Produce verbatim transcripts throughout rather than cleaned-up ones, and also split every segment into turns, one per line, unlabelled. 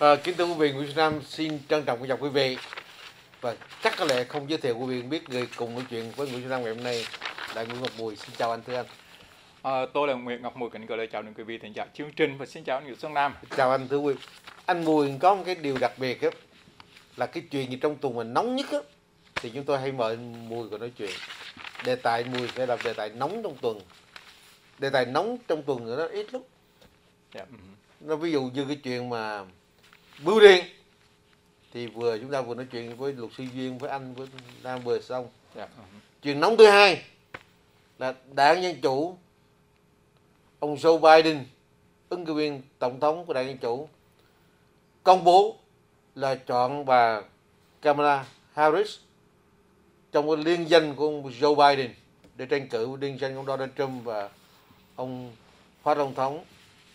À, kính thưa quý vị, Nguyễn Xuân Nam xin trân trọng chào quý vị, và chắc có lẽ không giới thiệu quý vị biết người cùng nói chuyện với Nguyễn Xuân Nam ngày hôm nay là Nguyễn Ngọc Mùi. Xin chào anh, thưa anh.
À, tôi là Nguyễn Ngọc Mùi, kính gửi lời chào đến quý vị thính giả chương trình và xin chào anh Nguyễn Xuân Nam.
Chào anh, thưa quý vị. Anh Mùi có một cái điều đặc biệt á, là cái chuyện gì trong tuần mình nóng nhất á thì chúng tôi hay mời Mùi còn nói chuyện. Đề tài Mùi sẽ là đề tài nóng trong tuần. Đề tài nóng trong tuần nó ít lắm.
Yeah.
Nó ví dụ như cái chuyện mà bưu điện thì vừa chúng ta vừa nói chuyện với luật sư Duyên, với anh, với Nam vừa xong.
Yeah.
Chuyện nóng thứ hai là đảng Dân Chủ, ông Joe Biden, ứng cử viên tổng thống của đảng Dân Chủ, công bố là chọn bà Kamala Harris trong cái liên danh của ông Joe Biden để tranh cử liên danh ông Donald Trump và ông phó tổng thống.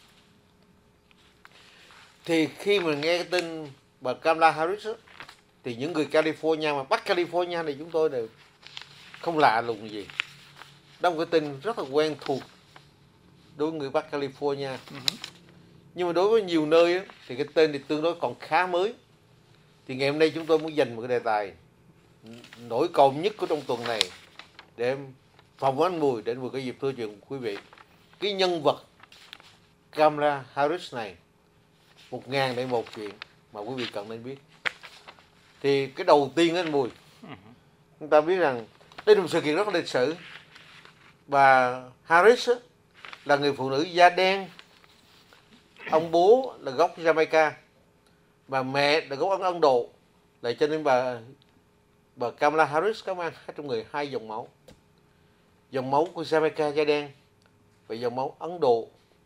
Thì khi mà nghe cái tin bà Kamala Harris đó, thì những người California mà Bắc California này chúng tôi đều không lạ lùng gì. Đó là một cái tin rất là quen thuộc đối với người Bắc California. Uh-huh. Nhưng mà đối với nhiều nơi á, thì cái tên thì tương đối còn khá mới. Thì ngày hôm nay chúng tôi muốn dành một cái đề tài nổi cộm nhất của trong tuần này để phỏng vấn anh Mùi, để anh Mùi có dịp thưa chuyện quý vị. Cái nhân vật Kamala Harris này, một ngàn để một chuyện mà quý vị cần nên biết. Thì cái đầu tiên anh Mùi, chúng ta biết rằng đây là một sự kiện rất là lịch sử. Bà Harris là người phụ nữ da đen, ông bố là gốc Jamaica, bà mẹ là gốc Ấn Độ. Lại cho nên bà bà Kamala Harris có mang trong người hai dòng máu, dòng máu của Jamaica da đen và dòng máu Ấn Độ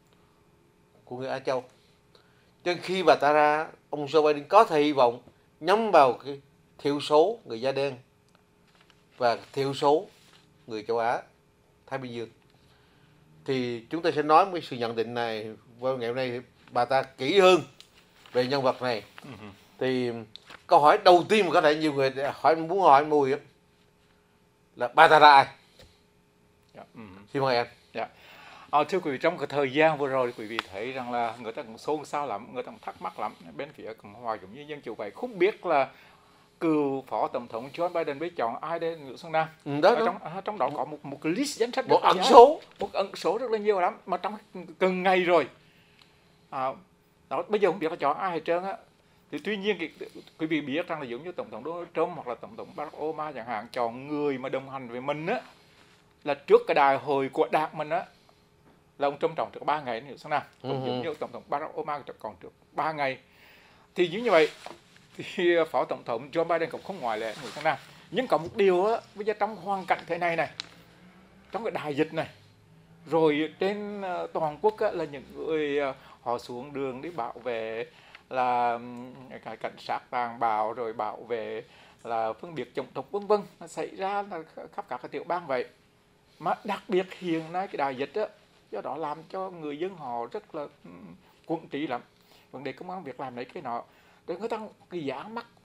của người Á Châu. Cho nên khi bà ta ra, ông Joe Biden có thể hy vọng nhắm vào cái thiểu số người da đen và thiểu số người châu Á Thái Bình Dương. Thì chúng ta sẽ nói với sự nhận định này vào ngày hôm nay, bà ta kỹ hơn về nhân vật này. Uh-huh. Thì câu hỏi đầu tiên mà có thể nhiều người hỏi muốn hỏi Mùi ấy, là bà ta là ai?
Yeah. Uh-huh.
Xin mời em.
Yeah. À, thưa quý vị, trong cái thời gian vừa rồi quý vị thấy rằng là người ta cũng xôn xao lắm, người ta cũng thắc mắc lắm bên phía Cộng hòa cũng như Dân Chủ vậy, không biết là cựu phó tổng thống Joe Biden biết chọn ai đây Nguyễn Xuân Nam.
Ừ, đó, đó.
Trong, à, trong đó có một một cái list danh sách
một ẩn số
một ẩn số rất là nhiều lắm, mà trong từng ngày rồi. À, đó, bây giờ không biết là chọn ai hết trơn á. Thì tuy nhiên quý vị biết rằng là giống như tổng thống Donald Trump hoặc là tổng thống Barack Obama chẳng hạn, chọn người mà đồng hành với mình á, là trước cái đại hội của đảng mình á là ông Trump chọn trước ba ngày nữa. Xuân Nam cũng uh-huh. giống như tổng thống Barack Obama còn trước ba ngày. Thì như vậy thì phó tổng thống Joe Biden cũng không ngoại lệ. Xuân Nam, nhưng có một điều á, bây giờ trong hoàn cảnh thế này này, trong cái đại dịch này, rồi trên uh, toàn quốc á, là những người uh, họ xuống đường đi bảo vệ là cái cảnh sát tàn bạo, rồi bảo vệ là phân biệt chủng tộc vân vân, nó xảy ra là khắp các cái tiểu bang vậy. Mà đặc biệt hiện nay cái đại dịch á, do đó làm cho người dân họ rất là quẫn trí lắm. Vấn đề công an việc làm đấy cái nọ, để người ta cái dáng mắt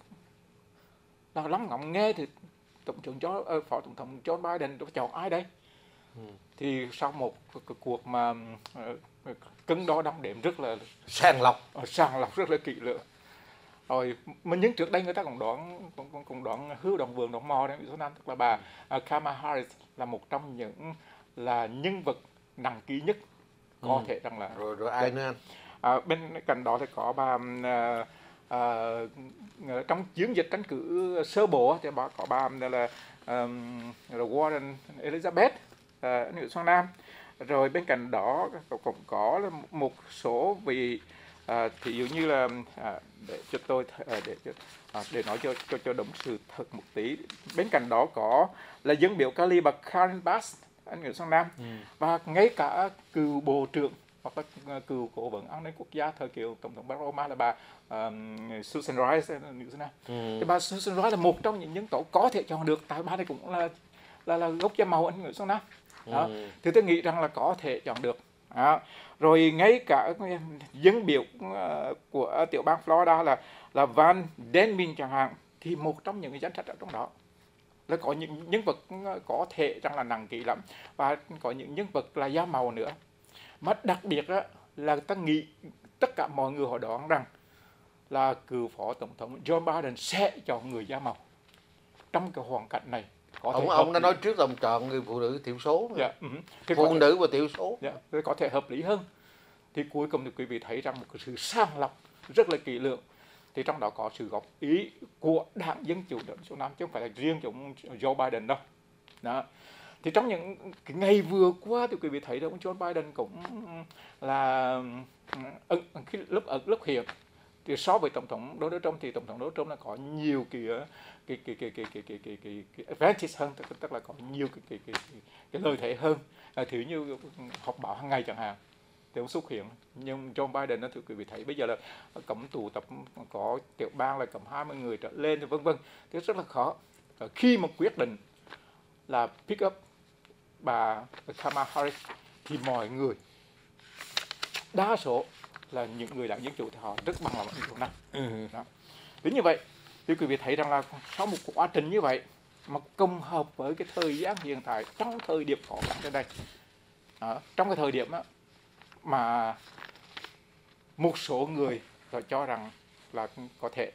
là lắm ngọng nghe thì tổng thống cho uh, phó tổng thống Joe Biden chọn ai đây? Ừ. Thì sau một cái cuộc mà uh, cân đo đong đếm rất là
sàng lọc,
uh, sàng lọc rất là kỹ lưỡng. Rồi mà những trước đây người ta cũng đoán cũng, cũng đoán hưu đồng vườn đồng mò đấy, Nam, tức là bà uh, Kamala Harris là một trong những là nhân vật nặng ký nhất có ừ. thể rằng là
rồi rồi ai nữa anh?
À, bên cạnh đó thì có bà à, à, trong chiến dịch tranh cử sơ bộ thì bà có bà là, um, là Warren Elizabeth ở New Xuân Nam. Rồi bên cạnh đó cũng có một số vị à, thì dụ như là à, để cho tôi để à, để nói cho cho cho đúng sự thật một tí. Bên cạnh đó có là dân biểu Cali bà Karen Bass anh Nguyễn Xuân Nam, ừ. và ngay cả cựu bộ trưởng hoặc là cựu cố vấn an ninh quốc gia thời kỳ tổng thống Barack Obama là bà um, Susan Rice Nguyễn Xuân Nam. Ừ. Thì bà Susan Rice là một trong những nhân tố có thể chọn được, tại bà này cũng là là là gốc da màu anh Nguyễn Xuân Nam. Đó. Ừ. Thì tôi nghĩ rằng là có thể chọn được. Đó. Rồi ngay cả dân biểu uh, của tiểu bang Florida là là Van Denmin chẳng hạn, thì một trong những danh sách ở trong đó là có những nhân vật có thể rằng là nặng ký lắm, và có những nhân vật là da màu nữa. Mà đặc biệt á, là ta nghĩ tất cả mọi người họ đoán rằng là cựu phó tổng thống Joe Biden sẽ chọn người da màu trong cái hoàn cảnh này. Có
ông
thể
ông đã
lý.
nói trước là ông chọn người phụ nữ thiểu số,
Dạ, ừ.
phụ nữ và thiểu số.
Dạ, có thể hợp lý hơn. Thì cuối cùng thì quý vị thấy rằng một cái sự sàng lọc rất là kỹ lưỡng, thì trong đó có sự góp ý của đảng Dân Chủ đảng số năm chứ không phải là riêng chúng Joe Biden đâu. Đó. Thì trong những cái ngày vừa qua thì quý vị thấy rằng ông Joe Biden cũng là ấn, cái lúc ở lúc hiện thì so với tổng thống Donald Trump thì tổng thống Donald Trump là có nhiều cái cái cái cái cái cái cái cái cái, cái advantage hơn, tức, tức là có nhiều cái cái cái, cái, cái lợi thế hơn. À, thứ như họp báo hàng ngày chẳng hạn thì ông xuất hiện, nhưng Joe Biden đó thưa quý vị thấy bây giờ là cấm tụ tập, có tiểu bang là cấm hai mươi người trở lên, vân vân, thì rất là khó. À, khi mà quyết định là pick up bà Kamala Harris thì mọi người đa số là những người đảng Dân Chủ thì họ rất bằng lòng điều này. Ừ. Đó. Đến như vậy thì quý vị thấy rằng là sau một quá trình như vậy mà công hợp với cái thời gian hiện tại, trong thời điểm khó khăn trên đây, đó, trong cái thời điểm đó, mà một số người họ cho rằng là có thể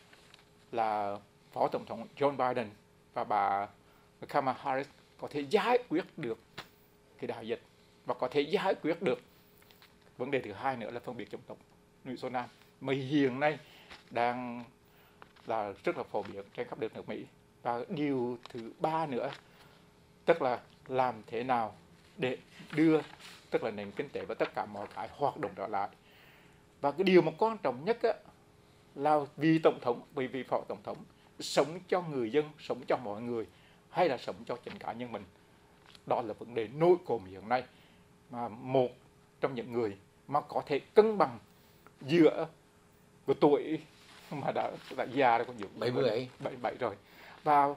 là phó tổng thống Joe Biden và bà Kamala Harris có thể giải quyết được cái đại dịch và có thể giải quyết được vấn đề thứ hai nữa là phân biệt chủng tộc nữ số nam mà hiện nay đang là rất là phổ biến trên khắp đất nước Mỹ. Và điều thứ ba nữa tức là làm thế nào để đưa tức là nền kinh tế và tất cả mọi cái hoạt động trở lại. Và cái điều mà quan trọng nhất á, là vì tổng thống, vì vị phó tổng thống sống cho người dân, sống cho mọi người hay là sống cho chính cá nhân mình, đó là vấn đề nổi cộm hiện nay mà một trong những người mà có thể cân bằng giữa cái tuổi mà đã đã già rồi, còn nhiều
bảy mươi bảy
bảy mươi bảy rồi, và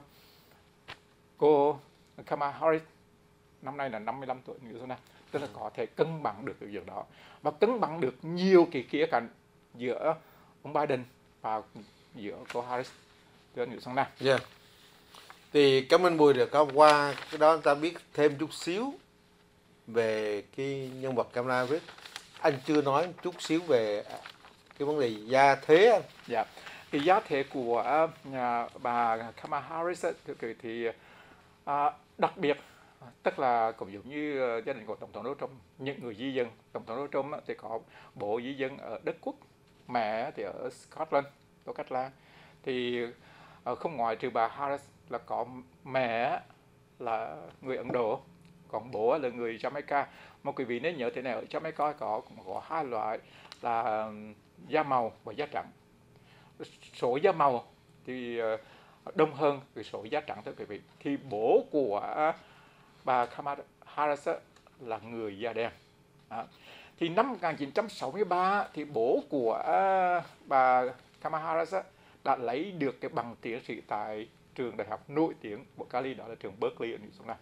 cô Kamala Harris năm nay là năm mươi lăm tuổi nữa thôi, tức là có thể cân bằng được cái việc đó và cân bằng được nhiều cái khía cạnh giữa ông Biden và giữa cô Harris từ nữ sang nam.
Yeah. Thì cảm ơn Bùi, được qua cái đó ta biết thêm chút xíu về cái nhân vật Kamala Harris. Anh chưa nói chút xíu về cái vấn đề gia thế anh.
Dạ, cái gia thế của nhà bà Kamala Harris thì, thì à, đặc biệt, tức là cũng giống như gia đình của tổng thống Donald Trump, những người di dân. Tổng thống Donald Trump thì có bố di dân ở Đức Quốc, mẹ thì ở Scotland, Scotland. Thì không ngoại trừ bà Harris là có mẹ là người Ấn Độ, còn bố là người Jamaica. Mà quý vị nên nhớ thế này, ở Jamaica có cũng có hai loại là da màu và da trắng. Số da màu thì đông hơn cái số da trắng thưa quý vị. Thì bố của bà Kamala Harris là người da đen. Đó. Thì năm một nghìn chín trăm sáu mươi ba thì bố của bà Kamala Harris đã lấy được cái bằng tiến sĩ tại trường đại học nổi tiếng của Cali, đó là trường Berkeley ở New York này.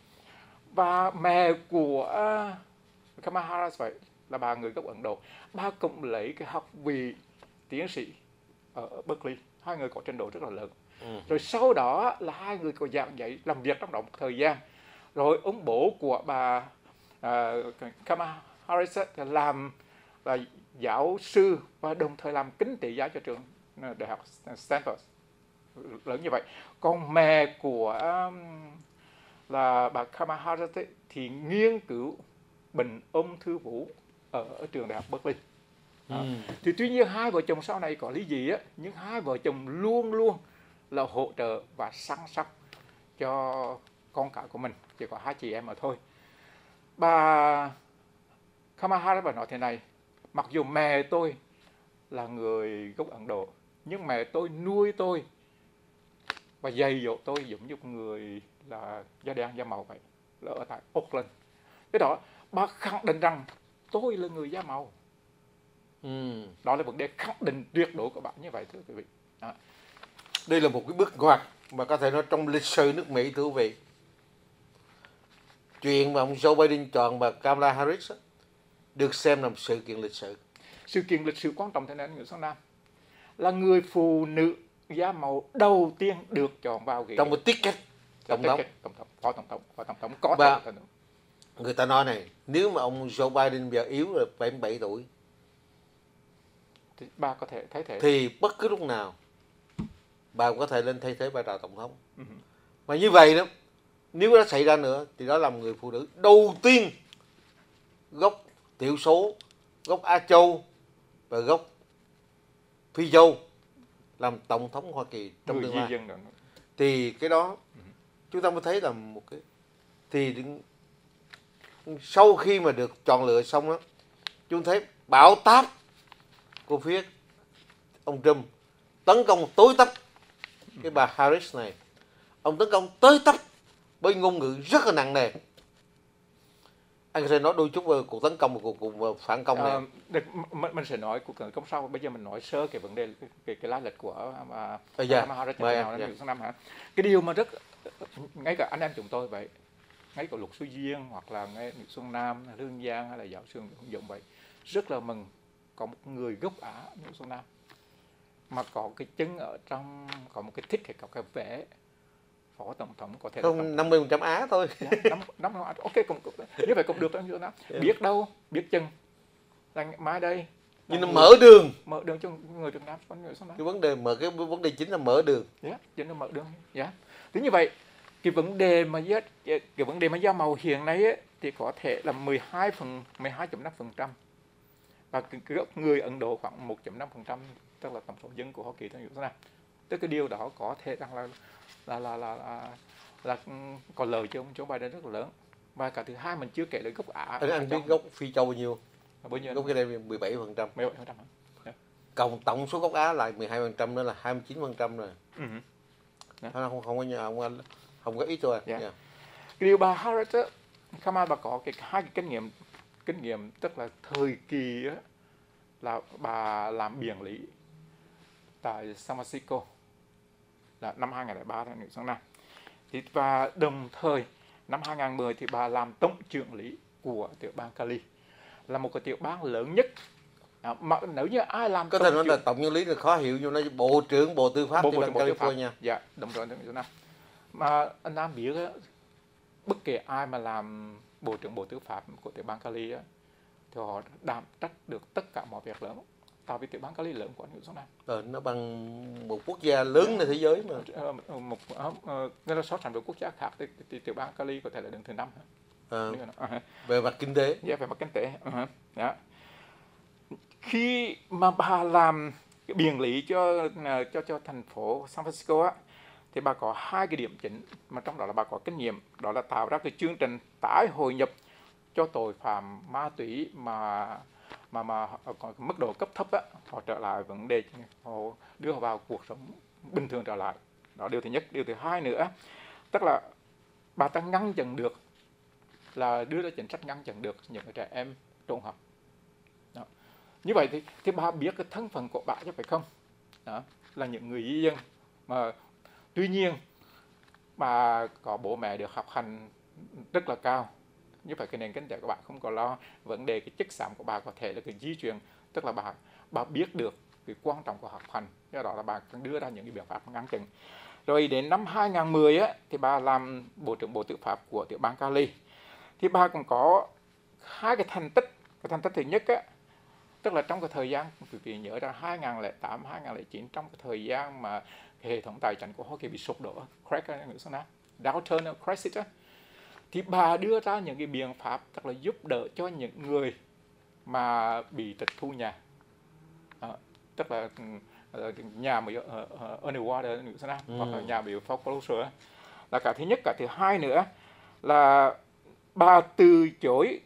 Và mẹ của Kamala Harris vậy là bà người gốc Ấn Độ, bà cũng lấy cái học vị tiến sĩ ở Berkeley, hai người có trình độ rất là lớn. Ừ. Rồi sau đó là hai người có giảng dạy làm việc trong đó một thời gian. Rồi ông bố của bà uh, Kamala Harris làm là giáo sư và đồng thời làm kinh tế gia cho trường đại học Stanford, lớn như vậy. Còn mẹ của um, là bà Kamala Harris ấy, thì nghiên cứu bệnh ung thư vú ở, ở trường đại học Berkeley. Ừ. Thì tuy nhiên hai vợ chồng sau này có lý gì á, nhưng hai vợ chồng luôn luôn là hỗ trợ và săn sóc cho con cái của mình, chỉ có hai chị em mà thôi. Bà Kamala Harris bà nói thế này: mặc dù mẹ tôi là người gốc Ấn Độ, nhưng mẹ tôi nuôi tôi và dạy dỗ tôi giống như một người là da đen da màu vậy, là ở tại Oakland. Cái đó bà khẳng định rằng tôi là người da màu. Ừ. Đó là vấn đề khẳng định tuyệt đối của bạn như vậy thưa quý vị. Đó.
Đây là một cái bước ngoặt mà có thể nói trong lịch sử nước Mỹ thưa quý vị. Chuyện mà ông Joe Biden chọn bà Kamala Harris được xem là một sự kiện lịch sử.
Sự kiện lịch sử quan trọng thế này, người Xuân Nam là người phụ nữ da màu đầu tiên được chọn vào cái
trong một ticket tổng thống,
tổng thống, phó tổng thống, phó tổng thống có
và thể người ta nói này, nếu mà ông Joe Biden giờ yếu rồi bảy mươi bảy tuổi,
thì bà có thể thay thế.
Thì bất cứ lúc nào bà có thể lên thay thế vai trò tổng thống.
Ừ.
Mà như vậy đó, nếu nó xảy ra nữa thì đó là một người phụ nữ đầu tiên gốc thiểu số, gốc Á Châu và gốc Phi Châu làm tổng thống Hoa Kỳ trong
Người
tương
di
lai.
dân đó.
Thì cái đó chúng ta mới thấy là một cái, thì sau khi mà được chọn lựa xong đó, chúng thấy bão táp của phía ông Trump tấn công tối tấp cái bà Harris này. Ông tấn công tới tấp với ngôn ngữ rất là nặng nề. Anh có thể nói đôi chút về cuộc tấn công và cuộc, cuộc phản công này.
À, được, mình, mình sẽ nói cuộc tấn công sau. Bây giờ mình nói sơ cái vấn đề cái cái, cái lai lịch của mà Harris như thế nào năm hai năm hả? Cái điều mà rất, ngay cả anh em chúng tôi vậy, ngay cả Luật sư Duyên hoặc là ngay Nguyễn Xuân Nam, Lương Giang hay là giáo sư Nguyễn Dũng vậy, rất là mừng có một người gốc Á Nguyễn Xuân Nam mà có cái chân ở trong, có một cái thích hay có cái vẻ phó tổng thống có thể
không năm mươi phần trăm Á thôi.
năm năm ok cũng, cũng như vậy cũng được đó, như đó. Biết đâu biết chừng là mai đây
nhưng nó mở đường
mở đường cho người Việt Nam.
Cái vấn đề mở cái vấn đề chính là mở đường.
Dạ, yeah, chính là mở đường. Dạ. Yeah. Thế như vậy cái vấn đề mà giá, cái vấn đề mà giá màu hiện nay ấy, thì có thể là mười hai phần mười hai phẩy năm phần trăm và cái, cái người Ấn Độ khoảng một phẩy năm phần trăm, tức là tổng số dân của Hoa Kỳ theo như thế này. Tức cái điều đó có thể rằng là là là là, là, là có lợi cho ông Joe Biden rất là lớn. Và cả thứ hai mình chưa kể đến gốc Á.
Anh, anh biết gốc Phi Châu bao nhiêu?
Bao nhiêu?
Gốc cái đây mười bảy phần trăm.
mười bảy phần trăm. Yeah.
Cộng tổng số gốc Á lại mười hai phần trăm nữa là hai mươi chín phần trăm rồi.
Ừ.
Yeah. Không không không có nhà không không có ít thôi.
Yeah.
Yeah.
Cái điều bà Harris á, Kamala bà có cái hai cái kinh nghiệm kinh nghiệm tức là thời kỳ á, là bà làm biện lý tại San Francisco là năm hai nghìn lẻ ba tháng tháng năm. Thì và đồng thời năm hai nghìn mười thì bà làm tổng trưởng lý của tiểu bang Cali, là một cái tiểu bang lớn nhất. À, mà nếu như ai làm
có thể nói là tổng trưởng lý là khó hiểu nhưng nó bộ trưởng bộ tư pháp tiểu bang California.
Dạ, đồng thời tháng năm. Mà anh Nam biết á, bất kể ai mà làm bộ trưởng bộ tư pháp của tiểu bang Cali á, thì họ đảm trách được tất cả mọi việc lớn. Tại vì tiểu bang Cali lớn của anh Nguyễn Xuân Nam.
Ờ, nó bằng một quốc gia lớn trên thế giới mà.
Một, một uh, nên là so sánh với quốc gia khác thì, thì tiểu bang Cali có thể là đứng thứ năm.
À, uh-huh. Về mặt kinh tế.
Dạ, về mặt kinh tế. Uh-huh. Dạ. Khi mà bà làm cái biện lý cho cho cho thành phố San Francisco á, thì bà có hai cái điểm chính mà trong đó là bà có kinh nghiệm, đó là tạo ra cái chương trình tái hội nhập cho tội phạm ma túy mà mà mà có mức độ cấp thấp á, họ trở lại vấn đề, họ đưa họ vào cuộc sống bình thường trở lại. Đó điều thứ nhất. Điều thứ hai nữa, tức là bà ta ngăn chặn được, là đưa ra chính sách ngăn chặn được những cái trẻ em trốn học. Đó. Như vậy thì thì bà biết cái thân phận của bà chứ phải không? Đó, là những người di dân mà tuy nhiên bà có bố mẹ được học hành rất là cao. Như vậy cái nền kinh tế của bạn không có lo vấn đề cái chất xám của bà có thể là cái di truyền, tức là bà bà biết được cái quan trọng của học hành, do đó là bà đưa ra những cái biện pháp ngăn chặn. Rồi đến năm hai nghìn mười á, thì bà làm bộ trưởng bộ tư pháp của tiểu bang Cali. Thì bà cũng có hai cái thành tích. Cái thành tích thứ nhất á, tức là trong cái thời gian quý vị nhớ ra hai nghìn lẻ tám hai nghìn lẻ chín, trong cái thời gian mà cái hệ thống tài chính của Hoa Kỳ bị sụp đổ, crack downturn crisis á, thì bà đưa ra những cái biện pháp tức là giúp đỡ cho những người mà bị tịch thu nhà, à, tức là nhà mà uh, underwater ừ. hoặc là nhà bị foreclosure. Là cả thứ nhất. Cả thứ hai nữa là bà từ chối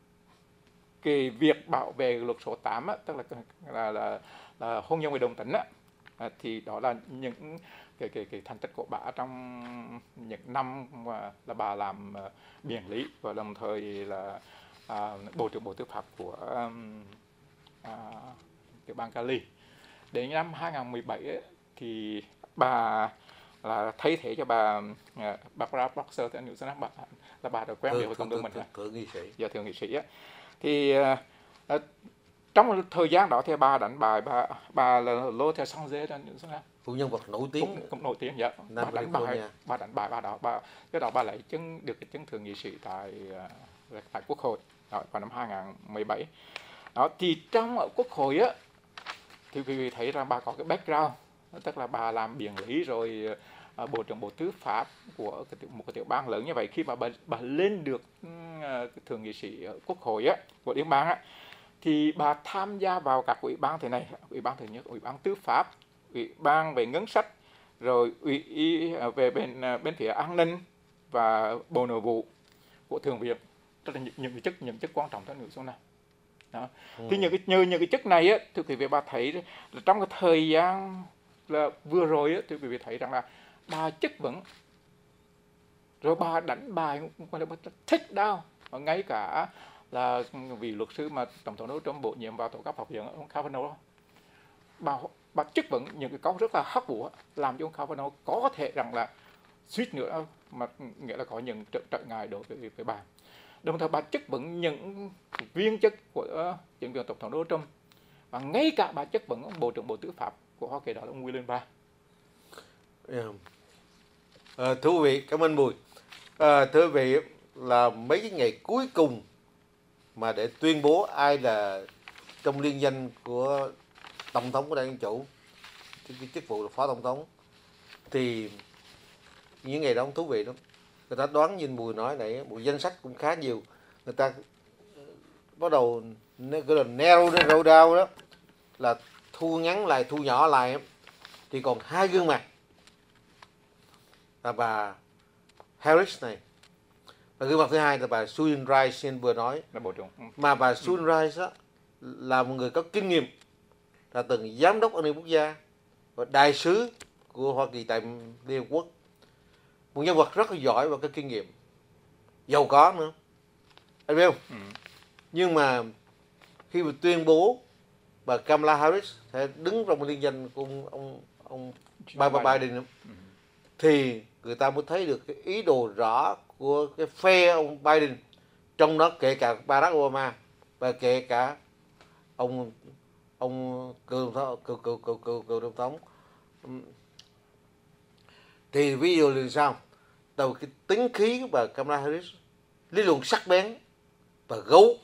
cái việc bảo vệ luật số tám á, tức là là, là, là hôn nhân với đồng tính á, à, thì đó là những cái cái cái thành tích của bà trong những năm mà là bà làm uh, biện lý và đồng thời là uh, bộ trưởng bộ tư pháp của um, uh, tiểu bang Cali. Đến năm hai nghìn mười bảy ấy, thì bà là thay thế cho bà uh, Barbara Boxer thì anh Nguyễn Xuân Nam, bà là bà đã quen biết với cộng đồng mình rồi.
Thượng nghị sĩ.
Dạ, thượng nghị sĩ á. Thì uh, uh, trong thời gian đó thì bà đánh bại bà bà là lô theo song dê đó Nguyễn Xuân Nam.
Phụ nhân vật nổi tiếng.
Cũng, cũng nổi tiếng, dạ. Bà đánh bài, bà đánh bài bà đó, bà cái đó bà lấy chứng được cái chứng thượng nghị sĩ tại uh, tại Quốc hội đó, vào năm hai nghìn mười bảy. Đó thì trong ở Quốc hội á thì quý vị thấy rằng bà có cái background, tức là bà làm biện lý rồi uh, bộ trưởng bộ tư pháp của cái, một cái tiểu bang lớn như vậy. Khi mà bà, bà lên được uh, thượng nghị sĩ quốc hội á, của liên bang á, thì bà tham gia vào các ủy ban thế này: ủy ban thứ nhất, ủy ban tư pháp, ủy ban về ngân sách, rồi ủy về bên bên phía an ninh và bộ nội vụ của thượng viện. Tức là những, những cái chức những chức quan trọng trong nội dung này. Đó. Ừ. Thì những cái nhờ những cái chức này á, thưa quý vị, bà thấy là trong cái thời gian là vừa rồi á, thưa quý vị thấy rằng là bà chất vấn, rồi bà đánh bài, gọi là take down, và ngay cả là vì luật sư mà tổng thống Donald Trump bổ nhiệm vào tòa cấp pháp viện, ông Kavanaugh, bà bà chất vấn những cái câu rất là hấp dẫn, làm cho ông Kavanaugh có thể rằng là suýt nữa mà nghĩa là có những trở, trở ngại đối với, với bà. Đồng thời bà chất vấn những viên chức của chính quyền tổng thống Donald Trump, và ngay cả bà chất vấn bộ trưởng bộ tư pháp của Hoa Kỳ, đó là ông William Barr.
Yeah. À, thưa quý vị, cảm ơn Bùi. À, thưa quý vị, là mấy cái ngày cuối cùng mà để tuyên bố ai là trong liên danh của tổng thống của Đảng Dân Chủ, cái chức vụ là phó tổng thống, thì những ngày đó thú vị lắm. Người ta đoán như Bùi nói này, một danh sách cũng khá nhiều. Người ta bắt đầu gọi là narrow down đó, là thu ngắn lại, thu nhỏ lại, thì còn hai gương mặt là bà Harris này, và gương mặt thứ hai là bà Susan Rice vừa nói.
Là bộ trưởng.
Mà bà Susan Rice đó, là một người có kinh nghiệm, là từng giám đốc an ninh quốc gia và đại sứ của Hoa Kỳ tại Liên Hợp Quốc, một nhân vật rất là giỏi và có kinh nghiệm, giàu có nữa, anh biết không? Ừ. Nhưng mà khi mà tuyên bố bà Kamala Harris sẽ đứng trong liên danh của ông ông, ông Biden, Biden ừ. thì người ta mới thấy được cái ý đồ rõ của cái phe ông Biden, trong đó kể cả Barack Obama và kể cả ông ông cựu cựu cựu cựu cựu cựu tổng thống. Thì ví dụ là sao? Từ cái tính khí của bà Kamala Harris, lý luận sắc bén và gấu.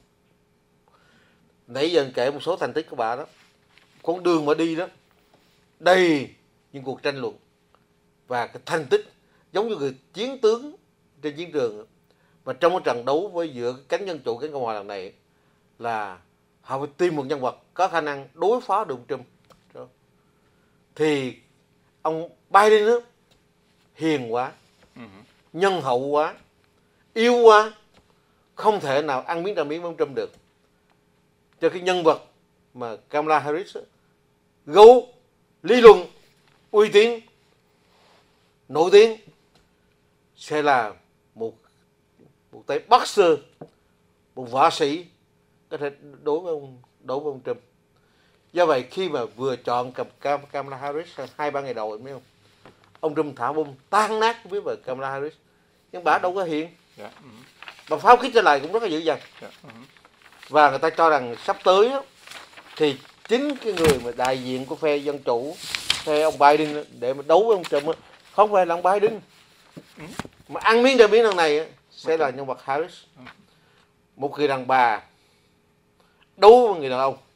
Nãy giờ kể một số thành tích của bà đó, con đường mà đi đó đầy những cuộc tranh luận và cái thành tích giống như người chiến tướng trên chiến trường. Và trong cái trận đấu với giữa cánh dân chủ cánh cộng hòa lần này là họ phải tìm một nhân vật có khả năng đối phó được Trump. Thì ông Biden đó, hiền quá, nhân hậu quá, yêu quá, không thể nào ăn miếng trả miếng với ông Trump được. Cho cái nhân vật mà Kamala Harris, gấu, lý luận, uy tín, nổi tiếng, sẽ là một một tay boxer, một võ sĩ có thể đối với ông đối với ông Trump. Do vậy khi mà vừa chọn cầm Cam, Kamala Harris hai ba ngày đầu, em biết không, ông Trump thả bom tan nát với bà Kamala Harris, nhưng bà đâu có hiện. Yeah. Uh-huh. Bà pháo kích trở lại cũng rất là dữ dằn. Yeah. Uh-huh. Và người ta cho rằng sắp tới đó, thì chính cái người mà đại diện của phe dân chủ, phe ông Biden để mà đấu với ông Trump, không phải là ông Biden, uh-huh. mà ăn miếng trả miếng lần này sẽ là nhân vật Harris, uh-huh. một người đàn bà đấu với người đàn ông,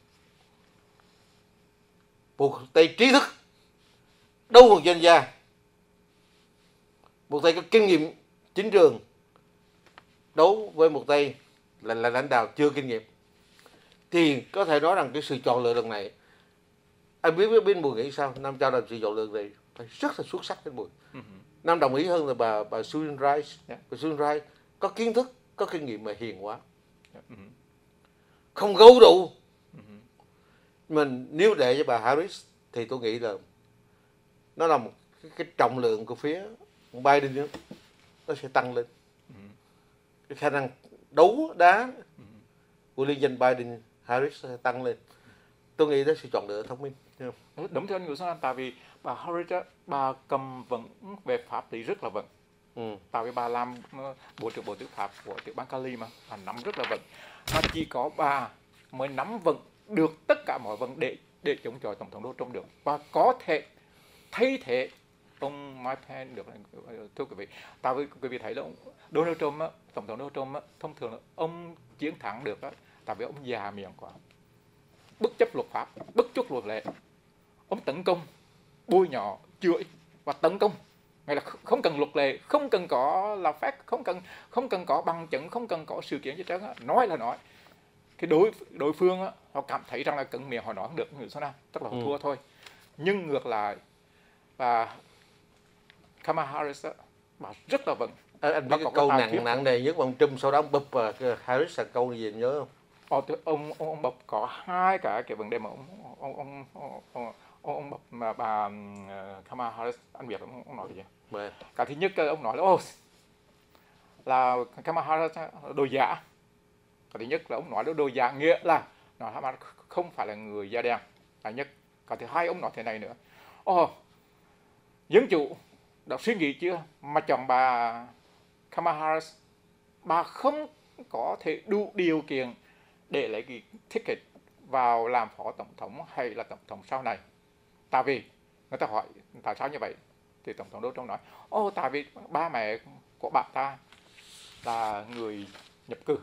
một tay trí thức đấu với chuyên gia, một tay có kinh nghiệm chính trường đấu với một tay là, là lãnh đạo chưa kinh nghiệm. Thì có thể nói rằng cái sự chọn lựa lần này, anh biết với bên Bùi nghĩ sao? Nam cho rằng sự chọn lựa này phải rất là xuất sắc bên Bùi. Uh-huh. Nam đồng ý hơn là bà bà Susan Rice. Yeah. Bà Susan Rice có kiến thức, có kinh nghiệm mà hiền quá. Yeah. Uh-huh. Không gấu đủ. Uh-huh. Mình nếu để cho bà Harris thì tôi nghĩ là nó là một cái, cái trọng lượng của phía Biden đó, nó sẽ tăng lên. Uh-huh. Cái khả năng đấu đá uh-huh. của liên danh Biden Harris sẽ tăng lên. Tôi nghĩ đó sự chọn lựa thông minh.
Đúng, đúng theo anh Nguyễn Xuân Anh, tại vì bà Harris á, bà cầm vững về pháp lý rất là vững. Ừ. Tại vì bà làm bộ trưởng bộ tư pháp của tiểu bang Cali mà, bà nắm rất là vững. Mà chỉ có bà mới nắm vững được tất cả mọi vấn đề để chống chọi tổng thống Donald Trump được, và có thể thay thế ông Mike Pence được. Thưa quý vị, tại vì quý vị thấy là Donald Trump á, tổng thống Donald Trump á, thông thường là ông chiến thắng được á, tại vì ông già miệng quá. bất chấp luật pháp, bất chấp luật lệ. Ông tấn công, bôi nhọ, chửi và tấn công. Nghĩa là không cần luật lệ, không cần có là phép, không cần không cần có bằng chứng, không cần có sự kiện gì trơn á, nói là nói. Cái đối đối phương á, họ cảm thấy rằng là cứng miệng, họ nói không được người số nào, tức là họ ừ. thua thôi. Nhưng ngược lại, và Kamala Harris á, bà rất là vững.
À, anh biết cái câu nặng nặng này nhất mà ông Trump sau đó ông bập uh, Harris là câu gì nhớ không?
Ờ, ông ông ông bập có hai cái cái vấn đề mà ông ông ông ông, ông, ông bập mà bà uh, Kamala Harris, anh biết ông, ông nói gì? Bệ. Cái thứ nhất ông nói là oh, là Kamala Harris đồ giả. Cái thứ nhất là ông nói là đồ giả, nghĩa là nói Kamala không phải là người da đen. Cái nhất. Cái thứ hai ông nói thế này nữa. Ồ, oh, dân chủ đã suy nghĩ chưa mà chọn bà Kamala Harris, bà không có thể đủ điều kiện để lấy cái ticket vào làm phó tổng thống hay là tổng thống sau này. Tại vì người ta hỏi tại sao như vậy, thì tổng thống Donald Trump nói ô oh, tại vì ba mẹ của bà ta là người nhập cư,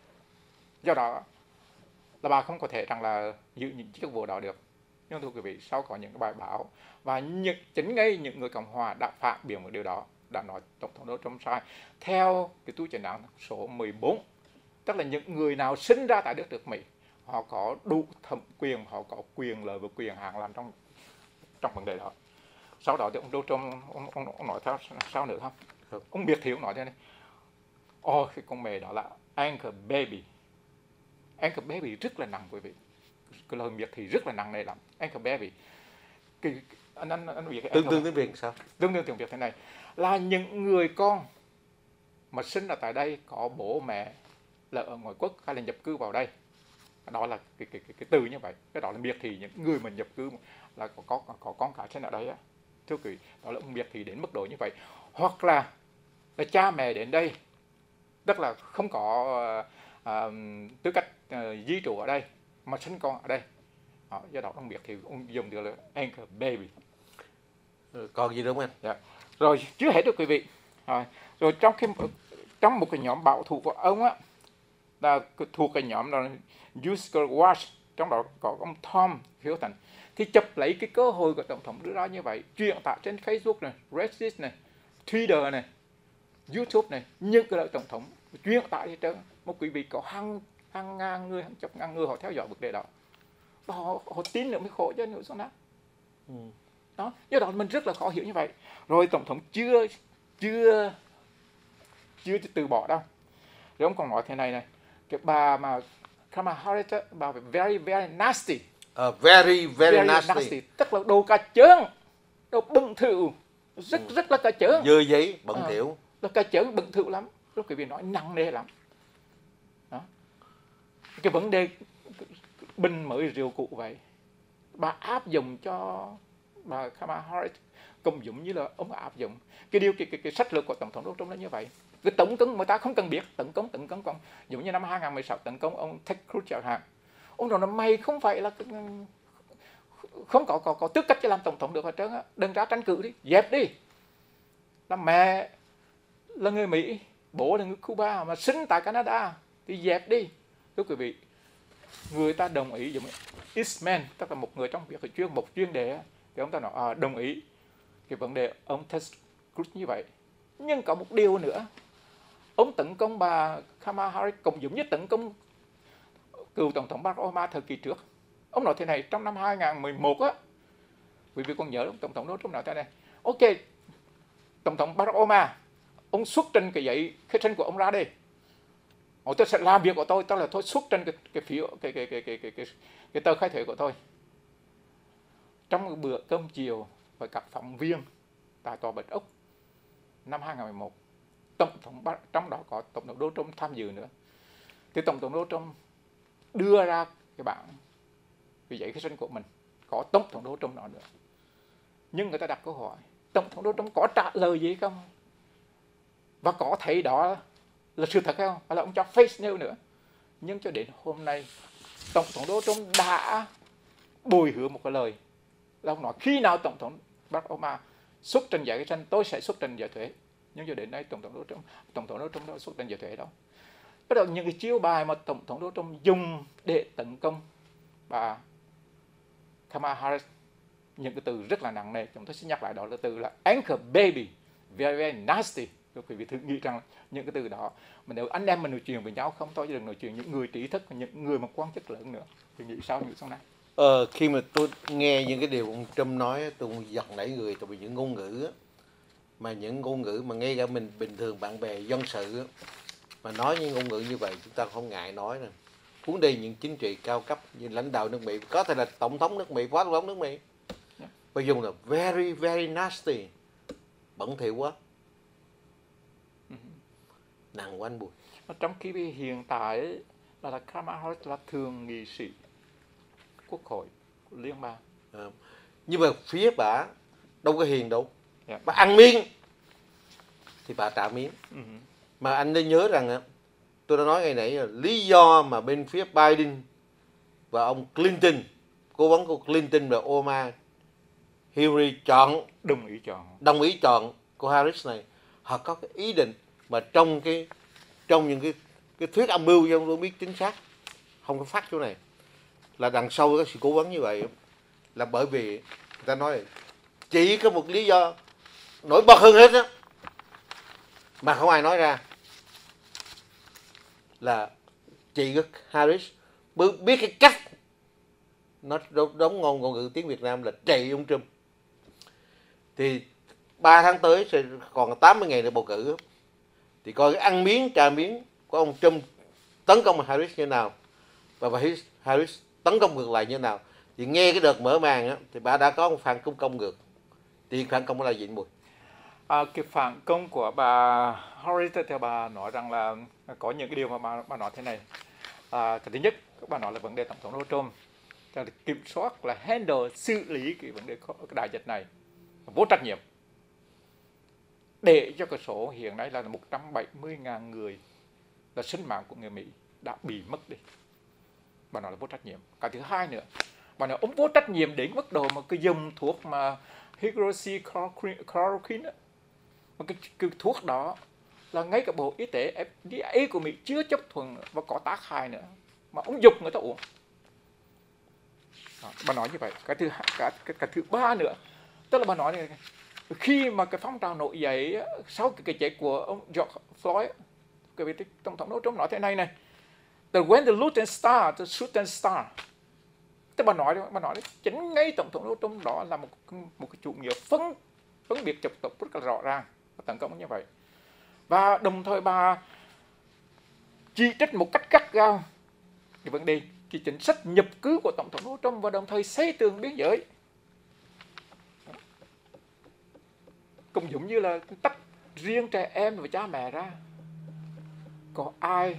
do đó là bà không có thể rằng là giữ những chức vụ đó được. Nhưng thưa quý vị, sau có những cái bài báo và những, chính ngay những người Cộng hòa đã phản biện một điều đó, đã nói tổng thống Donald Trump sai. Theo cái tu chẩn án số mười bốn, tức là những người nào sinh ra tại đất nước Mỹ, họ có đủ thẩm quyền, họ có quyền lợi và quyền hạn làm trong trong vấn đề đó. Sau đó thì ông Donald Trump ông, ông, ông nói theo sao nữa không? Được. Ông biệt thị ông nói thế này. Ồ, oh, cái con mẹ đó là anchor baby. Anchor baby rất là nặng quý vị. Cái lời biệt thị rất là nặng này lắm. Anchor baby. Cái, anh anh anh biết cái
tương tương tiếng Việt sao?
Tương tương tiếng Việt thế này là những người con mà sinh ra tại đây có bố mẹ là ở ngoại quốc hay là nhập cư vào đây, đó là cái cái cái, cái từ như vậy. Cái đó là biệt thị những người mà nhập cư là có có có con cái sinh ở đây á. Thưa quý vị, đó là ông biệt thị đến mức độ như vậy. Hoặc là là cha mẹ đến đây tức là không có uh, uh, tư cách uh, di trú ở đây mà sinh con ở đây. Đó, do đó ông biệt thị ông dùng từ là anchor baby.
Ừ, còn gì nữa không anh?
Dạ. Rồi chưa hết được quý vị. Rồi, rồi trong cái trong một cái nhóm bảo thủ của ông á, là thuộc cái nhóm là Usker Watch, trong đó có ông Tom Hilton, thì chụp lấy cái cơ hội của tổng thống đưa ra như vậy, truyền tải trên Facebook này, Reddit này, Twitter này, YouTube này, những cái lời tổng thống truyền tải hết trơn. Một quý vị có hàng hàng ngàn người, hàng chục ngàn người họ theo dõi vấn đề đó, và họ, họ tin nữa mới khổ chứ nữa sao đó. Ừ. Đó, do đó mình rất là khó hiểu như vậy. Rồi tổng thống chưa chưa chưa từ bỏ đâu. Rồi ông còn nói thế này này, cái bà mà Kamala Harris, bà phải very very nasty.
Uh, very, very very nasty.
nasty, tức là đồ cà chớn, đồ bẩn thỉu, rất ừ. rất là cà chớn.
Dơ giấy, bẩn à, thỉu.
Là cà chớn bẩn thỉu lắm. Rồi quý vị nói nặng nề lắm. Đó. Cái vấn đề bình mới rượu cũ vậy, bà áp dụng cho bà Kamala Harris cũng giống như là ông áp dụng cái điều cái cái, cái sách lược của tổng thống Donald Trump là như vậy. Cái tấn công người ta không cần biết, tấn công tấn công còn giống như năm hai không một sáu tấn công ông Ted Cruz chẳng hạn. Ông nói là mày không phải là không có có có tư cách để làm tổng thống được hết trơn á, đừng ra tranh cử đi, dẹp đi. Là mẹ là người Mỹ, bố là người Cuba mà sinh tại Canada thì dẹp đi. Thưa quý vị, người ta đồng ý giống Eastman, tức là một người trong việc chuyên một chuyên đề, thì ông ta nói à, đồng ý cái vấn đề ông Ted Cruz như vậy. Nhưng có một điều nữa, ông tấn công bà Kamala Harris cũng giống như tấn công cựu tổng thống Barack Obama thời kỳ trước. Ông nói thế này trong năm hai không một một á, quý vị còn nhớ ông tổng thống Donald Trump nói thế này, ok, tổng thống Barack Obama, ông xuất trình cái giấy khai sinh của ông ra đây, ông tôi sẽ làm việc của tôi, tức là tôi xuất trình cái cái phiếu cái cái cái cái cái cái, cái tờ khai thuế của tôi. Trong một bữa cơm chiều với các phóng viên tại tòa Bạch Ốc năm hai không một một, tổng thống trong đó có tổng thống Donald Trump tham dự nữa, thì tổng thống Donald Trump đưa ra cái bản cái giấy khai sinh của mình, có tổng thống Donald Trump đó nữa. Nhưng người ta đặt câu hỏi, tổng thống Donald Trump có trả lời gì không, và có thấy đó là sự thật hay không, hay là ông cho fake news nữa. Nhưng cho đến hôm nay, tổng thống Donald Trump đã bồi hứa một cái lời là ông nói khi nào tổng thống Barack Obama xuất trình giấy khai sinh tôi sẽ xuất trình giải thuế. Nhưng cho đến nay tổng thống Donald Trump tổng thống Donald Trump đã xuất trình giải thuế đâu. Bắt đầu những cái chiêu bài mà tổng thống Donald Trump dùng để tấn công bà Kamala Harris những cái từ rất là nặng nề, chúng tôi sẽ nhắc lại đó là từ là anchor baby, very very nasty. Tôi quý vị thử nghĩ rằng những cái từ đó mà nếu anh em mình nói chuyện với nhau không thôi, chứ đừng nói chuyện những người trí thức, những người mà quan chức lớn nữa, thì nghĩ sao nghĩ sau này.
Ờ, khi mà tôi nghe những cái điều ông Trump nói, tôi cũng giật nảy người, tại vì những ngôn ngữ á, mà những ngôn ngữ mà ngay cả mình bình thường bạn bè dân sự á, mà nói những ngôn ngữ như vậy chúng ta không ngại nói nè. Huống đi những chính trị cao cấp như lãnh đạo nước Mỹ, có thể là tổng thống nước Mỹ, phó tổng thống nước Mỹ, và dùng là very very nasty, bẩn thỉu quá, nặng quá anh Bùi.
Trong khi hiện tại ấy, là, là Kamala Harris là thượng nghị sĩ quốc hội liên bang.
À, nhưng mà phía bà đâu có hiền đâu,
Yeah.
bà ăn miếng thì bà trả miếng.
Uh-huh.
Mà anh nên nhớ rằng á, tôi đã nói ngày nãy là lý do mà bên phía Biden và ông Clinton, cố vấn của Clinton và Obama, Hillary chọn
đồng ý chọn
đồng ý chọn cô Harris này, họ có cái ý định mà trong cái trong những cái cái thuyết âm mưu, tôi không biết chính xác, không có phát chỗ này, là đằng sau cái sự cố vấn như vậy là bởi vì người ta nói chỉ có một lý do nổi bật hơn hết á mà không ai nói ra, là chị Harris biết cái cách nó đóng ngôn ngôn ngữ tiếng Việt Nam là trị ông Trump. Thì ba tháng tới sẽ còn tám mươi ngày nữa bầu cử, thì coi cái ăn miếng trả miếng của ông Trump tấn công Harris như thế nào, và bà Harris tấn công ngược lại như thế nào. Thì nghe cái đợt mở màn á, thì bà đã có một phản công công ngược. Thì phản công là gì Mùi?
À, cái phản công của bà Harris theo bà nói rằng là có những cái điều mà bà, bà nói thế này. À, cái thứ nhất, các bà nói là vấn đề tổng thống Donald Trump kiểm soát, là handle, xử lý cái vấn đề cái đại dịch này vô trách nhiệm, để cho cái số hiện nay là một trăm bảy mươi nghìn người là sinh mạng của người Mỹ đã bị mất đi. Bà nói là vô trách nhiệm. Cái thứ hai nữa, bà nói ông vô trách nhiệm đến mức độ mà cái dùng thuốc mà hydroxychloroquine, mà cái, cái thuốc đó là ngay cả Bộ Y tế F D A của Mỹ chưa chấp thuận và có tác hại nữa, mà ông dục người ta uống. Đó, bà nói như vậy. Cái thứ cái, cái, cái thứ ba nữa, tức là bà nói này, khi mà cái phong trào nổi dậy sau cái, cái chết của ông George Floyd, cái vị tổng thống Donald Trump nói thế này này, the when the looting start, the shooting start. Tức bà nói bà nói đấy, chính ngay tổng thống Donald Trump đó là một một cái chủ nghĩa phân phân biệt chủng tộc rất là rõ ràng và tấn công như vậy. Và đồng thời bà chỉ trích một cách gắt gao cái vấn đề cái chính sách nhập cư của tổng thống Donald Trump, và đồng thời xây tường biên giới. Cũng giống như là tách riêng trẻ em và cha mẹ ra. Có ai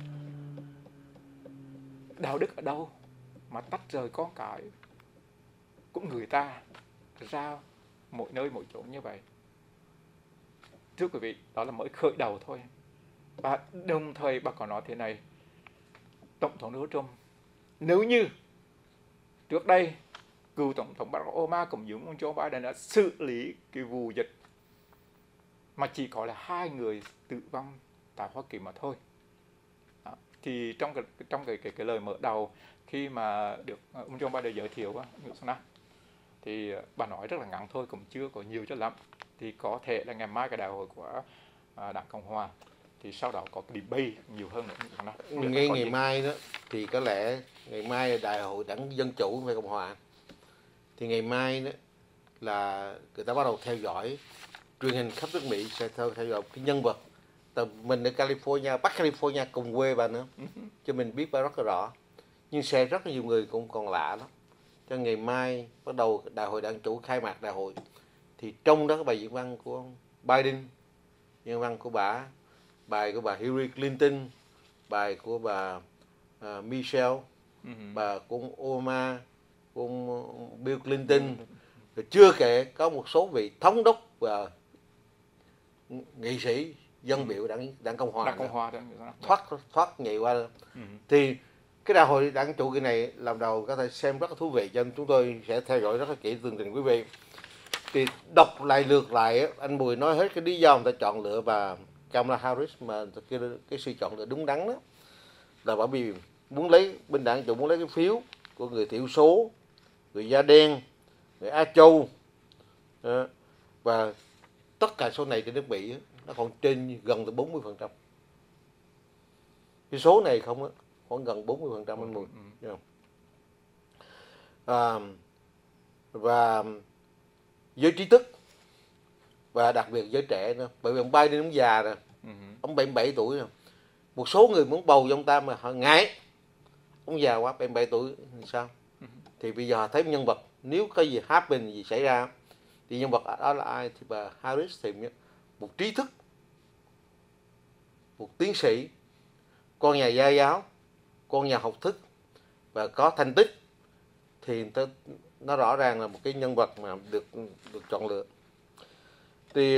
đạo đức ở đâu mà tách rời con cái của người ta ra mỗi nơi mỗi chỗ như vậy? Thưa quý vị, đó là mới khởi đầu thôi. Và đồng thời bà có nói thế này, tổng thống Donald Trump, nếu như trước đây cựu tổng thống Barack Obama cũng giống ông Joe Biden đã xử lý cái vụ dịch mà chỉ có là hai người tử vong tại Hoa Kỳ mà thôi. Đó. Thì trong cái trong cái, cái cái lời mở đầu khi mà được ông Joe Biden giới thiệu á, thì bà nói rất là ngắn thôi, cũng chưa có nhiều cho lắm. Thì có thể là ngày mai cái đại hội của à, Đảng Cộng Hòa thì sau đó có cái debate nhiều hơn nữa.
Ngay ngày gì? Mai đó thì có lẽ ngày mai là đại hội Đảng Dân Chủ về Cộng Hòa, thì ngày mai đó là người ta bắt đầu theo dõi, truyền hình khắp nước Mỹ sẽ theo theo dõi cái nhân vật. Từ mình ở California, Bắc California cùng quê bà nữa, cho mình biết bà rất là rõ. Nhưng sẽ rất là nhiều người cũng còn lạ lắm. Cho ngày mai bắt đầu đại hội Đảng Chủ khai mạc đại hội, thì trong đó có bài diễn văn của Biden, diễn văn của bà, bài của bà Hillary Clinton, bài của bà uh, Michelle, uh-huh. bà của ông Obama, của ông Bill Clinton, uh-huh. rồi chưa kể có một số vị thống đốc và nghị sĩ dân biểu đảng đảng Cộng Hòa,
đảng Cộng Hòa
thoát thoát nhảy qua. Uh-huh. Thì cái đại hội Đảng Chủ kỳ này làm đầu có thể xem rất là thú vị, cho nên chúng tôi sẽ theo dõi rất là kỹ tường trình quý vị. Thì đọc lại lượt lại, anh Bùi nói hết cái lý do người ta chọn lựa bà Kamala Harris, mà cái, cái sự chọn lựa đúng đắn đó là bởi vì muốn lấy bên Đảng Chủ muốn lấy cái phiếu của người thiểu số người da đen, người Á Châu, đó. Và tất cả số này trên nước Mỹ nó còn trên gần tới bốn mươi phần trăm. Cái số này không á, khoảng gần bốn mươi phần trăm anh Mùi. Ừ. À, và giới trí thức và đặc biệt giới trẻ nữa, bởi vì ông Biden ông già rồi, uh-huh. ông bảy mươi bảy tuổi rồi. Một số người muốn bầu cho ông ta mà họ ngại, ông già quá, bảy mươi bảy tuổi thì sao? Uh-huh. Thì bây giờ họ thấy nhân vật, nếu có gì happen gì xảy ra thì nhân vật đó là ai? Thì bà Harris thì một trí thức, một tiến sĩ, con nhà gia giáo, con nhà học thức và có thành tích, thì nó rõ ràng là một cái nhân vật mà được được chọn lựa. Thì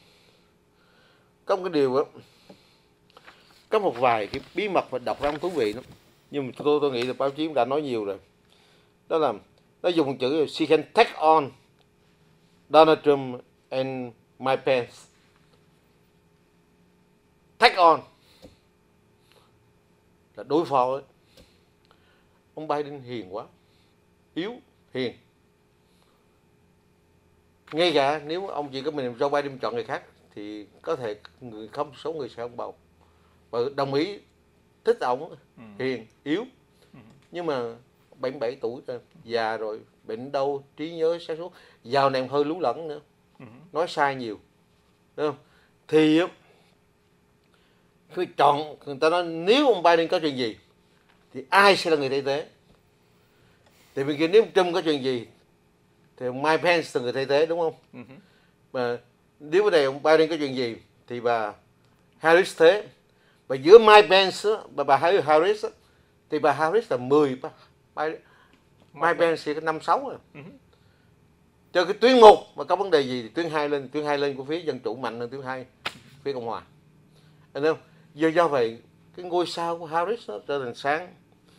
có một cái điều đó, có một vài cái bí mật và đọc ra thú vị lắm, nhưng mà tôi tôi nghĩ là báo chí đã nói nhiều rồi. Đó là nó dùng một chữ she can take on Donald Trump and Mike Pence. Take on là đối phó ấy. Ông Biden hiền quá, yếu, hiền. Ngay cả nếu ông chỉ có mình Joe Biden chọn người khác thì có thể người không số người sẽ không bầu. Và đồng ý thích ông, ừ. hiền, yếu. Ừ. Nhưng mà bảy mươi bảy tuổi rồi, già rồi, bệnh đau, trí nhớ, sáng suốt, giàu này hơi lú lẫn nữa. Ừ. Nói sai nhiều. Đúng không? Thì khi chọn, người ta nói nếu ông Biden có chuyện gì thì ai sẽ là người thay thế? Thì vì nếu ông Trump có chuyện gì thì ông Mike Pence là người thay thế, đúng không? Uh-huh. Mà nếu đây ông Biden có chuyện gì thì bà Harris thế. Và giữa Mike Pence và bà Harris thì bà Harris là mười, bà, Mike Pence chỉ có năm sáu rồi. Uh-huh. Cho cái tuyến một mà có vấn đề gì thì tuyến hai lên, tuyến hai lên của phía dân chủ mạnh hơn tuyến hai phía Cộng hòa. Anh thấy không? Do do vậy cái ngôi sao của Harris nó trở thành sáng.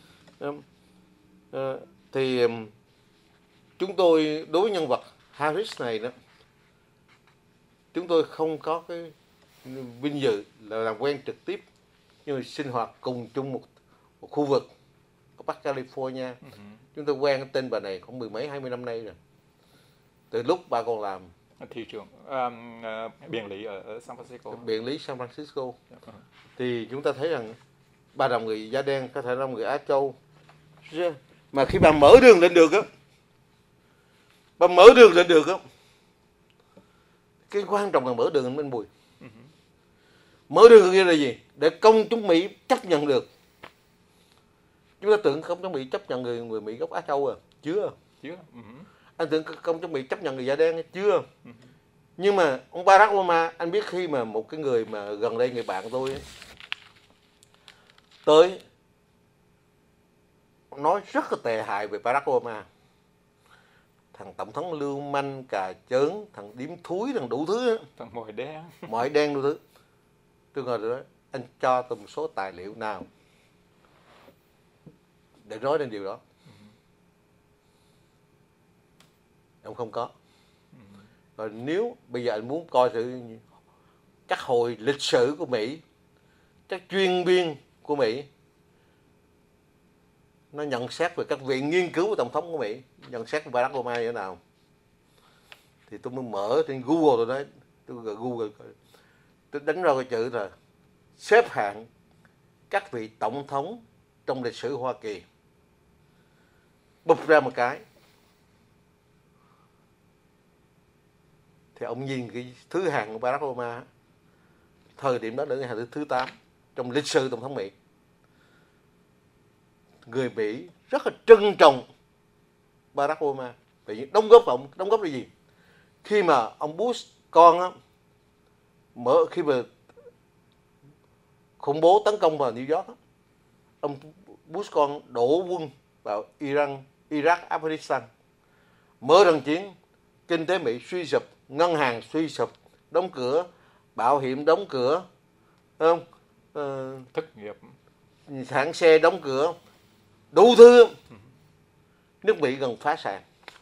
Uh, thì um, chúng tôi đối với nhân vật Harris này đó, chúng tôi không có cái vinh dự là làm quen trực tiếp, nhưng mà sinh hoạt cùng chung một, một khu vực ở Bắc California. Uh-huh. Chúng tôi quen cái tên bà này khoảng mười mấy hai mươi năm nay rồi, từ lúc bà còn làm
thị trưởng um, uh, biện lý ở, ở San Francisco.
Biện lý San Francisco. Uh-huh. Thì chúng ta thấy rằng bà là người da đen, có thể là người Á Châu, mà khi bà mở đường lên được á, bà mở đường lên được á, cái quan trọng là mở đường lên Minh Bùi. Uh-huh. Mở đường nghĩa là gì? Để công chúng Mỹ chấp nhận được. Chúng ta tưởng công chúng Mỹ chấp nhận người người Mỹ gốc Á Châu à? Chưa.
Chưa. Uh-huh.
Anh tưởng công chúng Mỹ chấp nhận người da đen chưa? Uh-huh. Nhưng mà ông Barack Obama, anh biết khi mà một cái người mà gần đây người bạn tôi ấy, tới nói rất là tệ hại về Barack Obama, thằng tổng thống lưu manh, cà chớn, thằng điếm thúi, thằng đủ thứ đó.
Thằng mồi đen.
Mọi đen đủ thứ. Tôi ngồi rồi đó, anh cho tôi một số tài liệu nào để nói đến điều đó. Uh-huh. Ông không có. Uh-huh. Rồi nếu bây giờ anh muốn coi thử các hồi lịch sử của Mỹ, các chuyên viên của Mỹ, nó nhận xét về các viện nghiên cứu của tổng thống của Mỹ, nhận xét của Barack Obama như thế nào, thì tôi mới mở trên Google rồi đấy, tôi gọi Google, tôi đánh ra cái chữ là xếp hạng các vị tổng thống trong lịch sử Hoa Kỳ, bụp ra một cái thì ông nhìn cái thứ hạng của Barack Obama, thời điểm đó là cái hạng thứ tám trong lịch sử tổng thống Mỹ. Người Mỹ rất là trân trọng Barack Obama vì những đóng góp của ông. Đóng góp là gì? Khi mà ông Bush con á, mở khi mà khủng bố tấn công vào New York á, ông Bush con đổ quân vào Iran, Iraq, Afghanistan, mở trận chiến, kinh tế Mỹ suy sụp, ngân hàng suy sụp, đóng cửa, bảo hiểm đóng cửa, không? Ờ,
thất nghiệp,
hãng xe đóng cửa, đủ thứ. Nước Mỹ gần phá sản.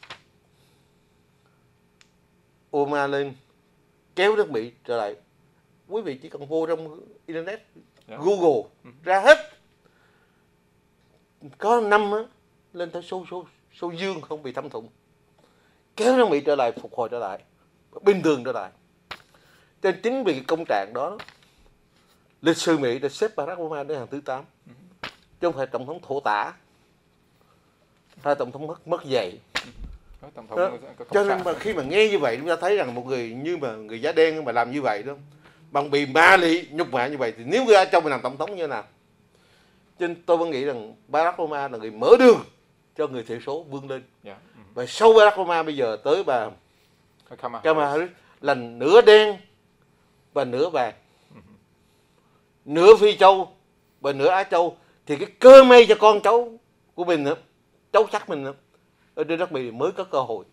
Obama lên kéo nước Mỹ trở lại. Quý vị chỉ cần vô trong internet, yeah. Google, ra hết. Có năm á, lên tới số số số dương không bị thâm thủng, kéo nước Mỹ trở lại, phục hồi trở lại, bình thường trở lại. Cho nên chính vì cái công trạng đó, lịch sử Mỹ đã xếp Barack Obama đến hàng thứ tám, chứ không phải tổng thống thổ tả, hay tổng thống mất mất dạy.
Tổng
Đó.
thống
Cho nên mà khi mà nghe như vậy, chúng ta thấy rằng một người như mà người da đen mà làm như vậy đó, bằng bị ma lị nhục mạ như vậy, thì nếu người Á Châu mà làm tổng thống như thế nào? Cho nên tôi vẫn nghĩ rằng Barack Obama là người mở đường cho người thiểu số vươn lên.
Yeah. Ừ.
Và sau Barack Obama bây giờ tới bà
Kamala
Kamala Harris là nửa đen và nửa vàng, nửa Phi Châu và nửa Á Châu, thì cái cơ may cho con cháu của mình nữa, cháu chắc mình nữa, ở trên đất Mỹ mới có cơ hội,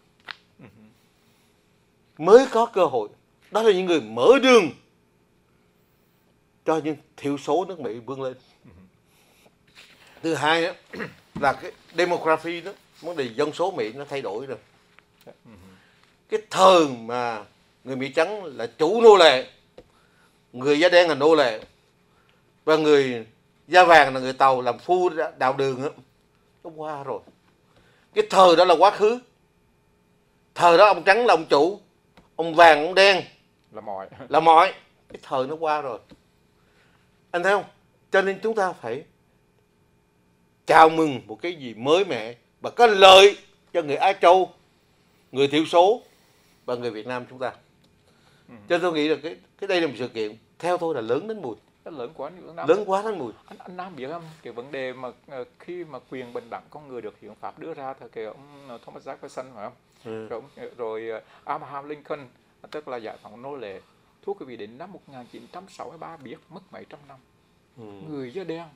mới có cơ hội. Đó là những người mở đường cho những thiểu số nước Mỹ vươn lên. Thứ hai đó là cái demography đó, vấn đề dân số Mỹ nó thay đổi rồi. Cái thời mà người Mỹ trắng là chủ nô lệ, người da đen là nô lệ, và người da vàng là người Tàu làm phu đạo đường đó, nó qua rồi. Cái thời đó là quá khứ. Thời đó ông trắng là ông chủ, ông vàng ông đen
là mọi
là mọi. Cái thời nó qua rồi, anh thấy không? Cho nên chúng ta phải chào mừng một cái gì mới mẻ và có lợi cho người Á Châu, người thiểu số và người Việt Nam chúng ta. Ừ. Cho nên tôi nghĩ là cái cái đây là một sự kiện theo tôi là lớn đến mùi.
Rất lớn quá, Nam.
Lớn quá đến mùi.
Anh, anh Nam biết không, cái vấn đề mà khi mà quyền bình đẳng con người được hiến pháp đưa ra thời kỳ ông Thomas Jefferson phải không? Ừ. Rồi, rồi Abraham Lincoln, tức là giải phóng nô lệ. Thưa quý vị, đến năm một nghìn chín trăm sáu mươi ba biết mất mấy trăm năm. Ừ. Người da đen,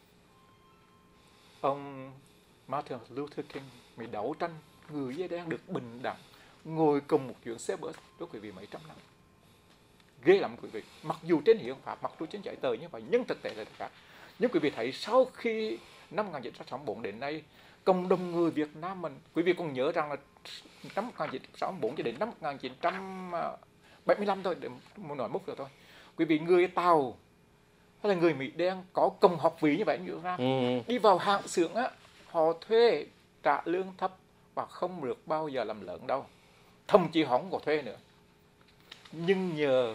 ông Martin Luther King mới đấu tranh người da đen được bình đẳng ngồi cùng một chuyến xe bus, thưa quý vị, mấy trăm năm. Ghê lắm quý vị. Mặc dù trên hiến pháp, mặc dù trên giấy tờ như vậy, nhưng thực tế là khác. Nhưng quý vị thấy sau khi năm một nghìn chín trăm sáu mươi tư đến nay, cộng đồng người Việt Nam mình, quý vị cũng nhớ rằng là năm một nghìn chín trăm sáu mươi tư cho đến năm một nghìn chín trăm bảy mươi lăm thôi, để muốn nói mốc rồi thôi. Quý vị, người Tàu hay là người Mỹ đen có công học phí như vậy như ra, ừ. đi vào hạng xưởng á, họ thuê trả lương thấp và không được bao giờ làm lớn đâu, thậm chí họ không có thuê nữa. Nhưng nhờ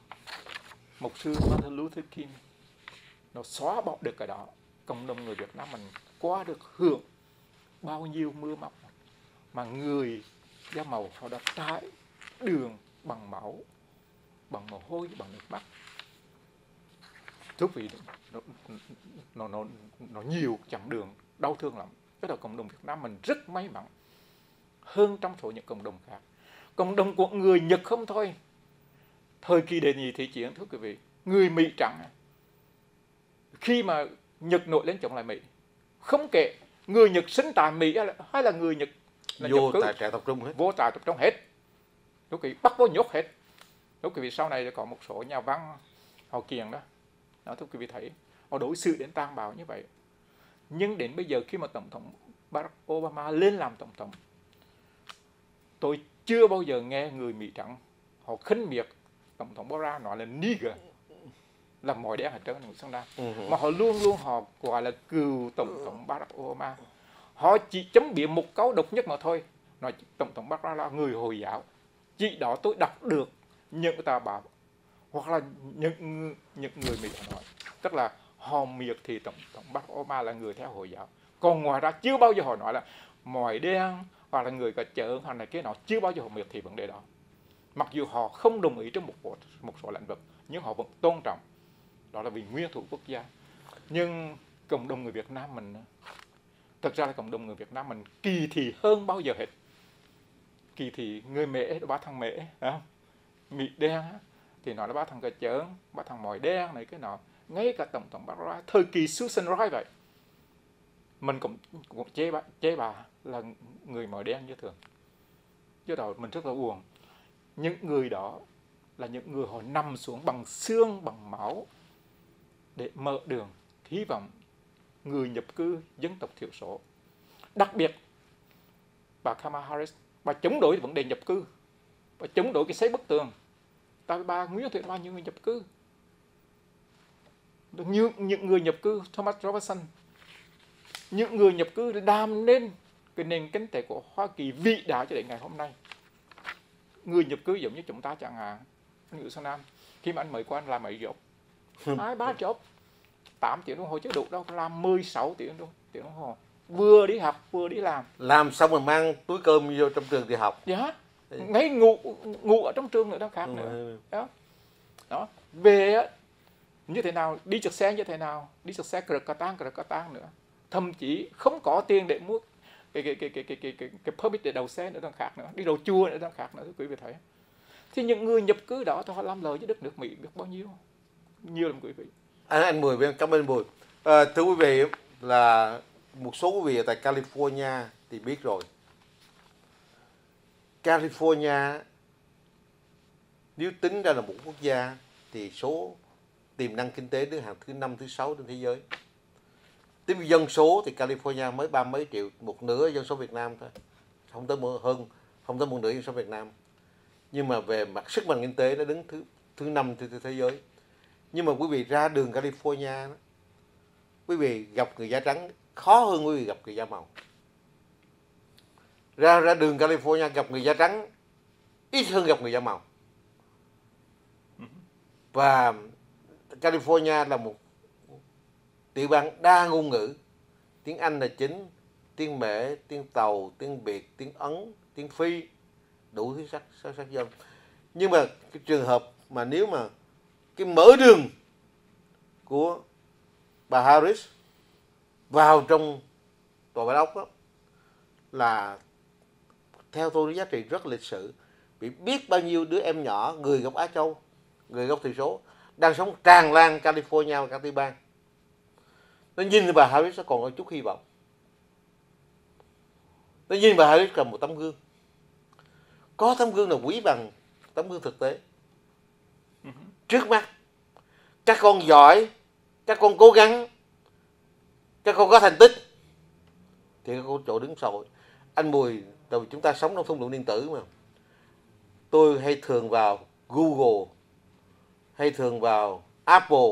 mục sư Martin Luther King, nó xóa bỏ được cái đó, cộng đồng người Việt Nam mình qua được hưởng bao nhiêu mưa móc mà người da màu họ đã trải đường bằng máu, bằng mồ hôi, bằng nước mắt. Thú vị, nó, nó, nó, nó nhiều chặng đường đau thương lắm. Cái đó cộng đồng Việt Nam mình rất may mắn hơn trong số những cộng đồng khác. Cộng đồng của người Nhật không thôi. Thời kỳ đệ nhị thế chiến, thưa quý vị, người Mỹ trắng, khi mà Nhật nổi lên chống lại Mỹ, không kể người Nhật sinh tại Mỹ hay là người Nhật là
vô tại trại tập trung hết,
vô trại tập trung hết, thưa quý vị, bắt vô nhốt hết. Thưa quý vị, sau này có một số nhà văn họ kiện đó, đó thưa quý vị thấy họ đối xử đến tàn bạo như vậy. Nhưng đến bây giờ khi mà tổng thống Barack Obama lên làm tổng thống, tôi chưa bao giờ nghe người Mỹ trắng họ khinh miệt tổng thống Barack nói là nigger, là mọi đen ở trên người sang Nam, uh-huh. mà họ luôn luôn họ gọi là cựu tổng thống Barack Obama. Họ chỉ chấm điểm một câu độc nhất mà thôi, nói tổng thống Barack là người Hồi giáo. Chỉ đó tôi đọc được những tờ báo hoặc là những những người Mỹ nói, tức là họ miệt thì tổng thống Barack Obama là người theo Hồi giáo. Còn ngoài ra chưa bao giờ họ nói là mọi đen hoặc là người cà chợ hoặc là cái nọ, chưa bao giờ họ miệt thị vấn đề đó. Mặc dù họ không đồng ý trong một một số lĩnh vực, nhưng họ vẫn tôn trọng. Đó là vì nguyên thủ quốc gia. Nhưng cộng đồng người Việt Nam mình, thật ra là cộng đồng người Việt Nam mình kỳ thị hơn bao giờ hết. Kỳ thị người Mễ, ba thằng Mễ, không? Mỹ đen thì nói là ba thằng cà chớn, ba thằng mòi đen này cái nọ. Ngay cả tổng thống Barack, thời kỳ Susan Rice vậy, mình cũng, cũng chế, bà, chế bà là người mòi đen như thường. Chứ đó mình rất là buồn. Những người đó là những người họ nằm xuống bằng xương, bằng máu để mở đường, hy vọng người nhập cư dân tộc thiểu số. Đặc biệt, bà Kamala Harris, bà chống đối vấn đề nhập cư, bà chống đối cái xây bức tường. Tại bà nguyên thuyết bao nhiêu người nhập cư. Như những người nhập cư, Thomas Jefferson, những người nhập cư đam nên cái nền kinh tế của Hoa Kỳ vĩ đại cho đến ngày hôm nay. Người nhập cư giống như chúng ta chẳng hạn, anh Nguyễn Xuân Nam, khi mà anh mới qua anh làm mấy job, hai ba job, tám tiếng đồng hồ chứ đủ đâu, làm mười sáu tiếng đồng, tiếng đồng hồ, vừa đi học vừa đi làm.
Làm xong rồi mang túi cơm vô trong trường đi học.
Dạ, ngay ngủ ngủ ở trong trường nữa đâu khác
Ừ.
nữa. Đó, đó. Về á, như thế nào, đi trượt xe như thế nào, đi trượt xe cờ cà tang cờ cà tang nữa, thậm chí không có tiền để mua cái cái cái cái cái cái cái, cái permit để đầu xe nữa đang khác nữa, đi đầu chùa nữa đang khác nữa, quý vị thấy. Thì những người nhập cư đó thì họ làm lời với đất nước Mỹ biết bao nhiêu, nhiều lắm quý vị.
Anh anh Mười, cảm ơn Mười. À, thưa quý vị, là một số quý vị ở tại California thì biết rồi. California nếu tính ra là một quốc gia thì số tiềm năng kinh tế đứng hàng thứ năm, thứ sáu trên thế giới. Tính dân số thì California mới ba mấy triệu, một nửa dân số Việt Nam thôi, không tới một, hơn, không tới một nửa dân số Việt Nam. Nhưng mà về mặt sức mạnh kinh tế nó đứng thứ thứ năm trên thế giới. Nhưng mà quý vị ra đường California đó, quý vị gặp người da trắng khó hơn quý vị gặp người da màu. Ra ra đường California gặp người da trắng ít hơn gặp người da màu. Và California là một tiểu bang đa ngôn ngữ, tiếng Anh là chính, tiếng Mễ, tiếng Tàu, tiếng Việt, tiếng Ấn, tiếng Phi, đủ thứ sắc sắc sắc dân. Nhưng mà cái trường hợp mà nếu mà cái mở đường của bà Harris vào trong tòa bạch ốc đó là theo tôi giá trị rất lịch sử. Vì biết bao nhiêu đứa em nhỏ người gốc Á Châu, người gốc thiểu số đang sống tràn lan California và các tiểu bang. Nó nhìn bà Harris nó còn có chút hy vọng. Nó nhìn bà Harris là một tấm gương. Có tấm gương nào quý bằng tấm gương thực tế. Trước mắt các con giỏi, các con cố gắng, các con có thành tích thì các con chỗ đứng xã hội. Anh Mùi, tại vì chúng ta sống trong thung lũng điện tử mà, tôi hay thường vào Google, hay thường vào Apple,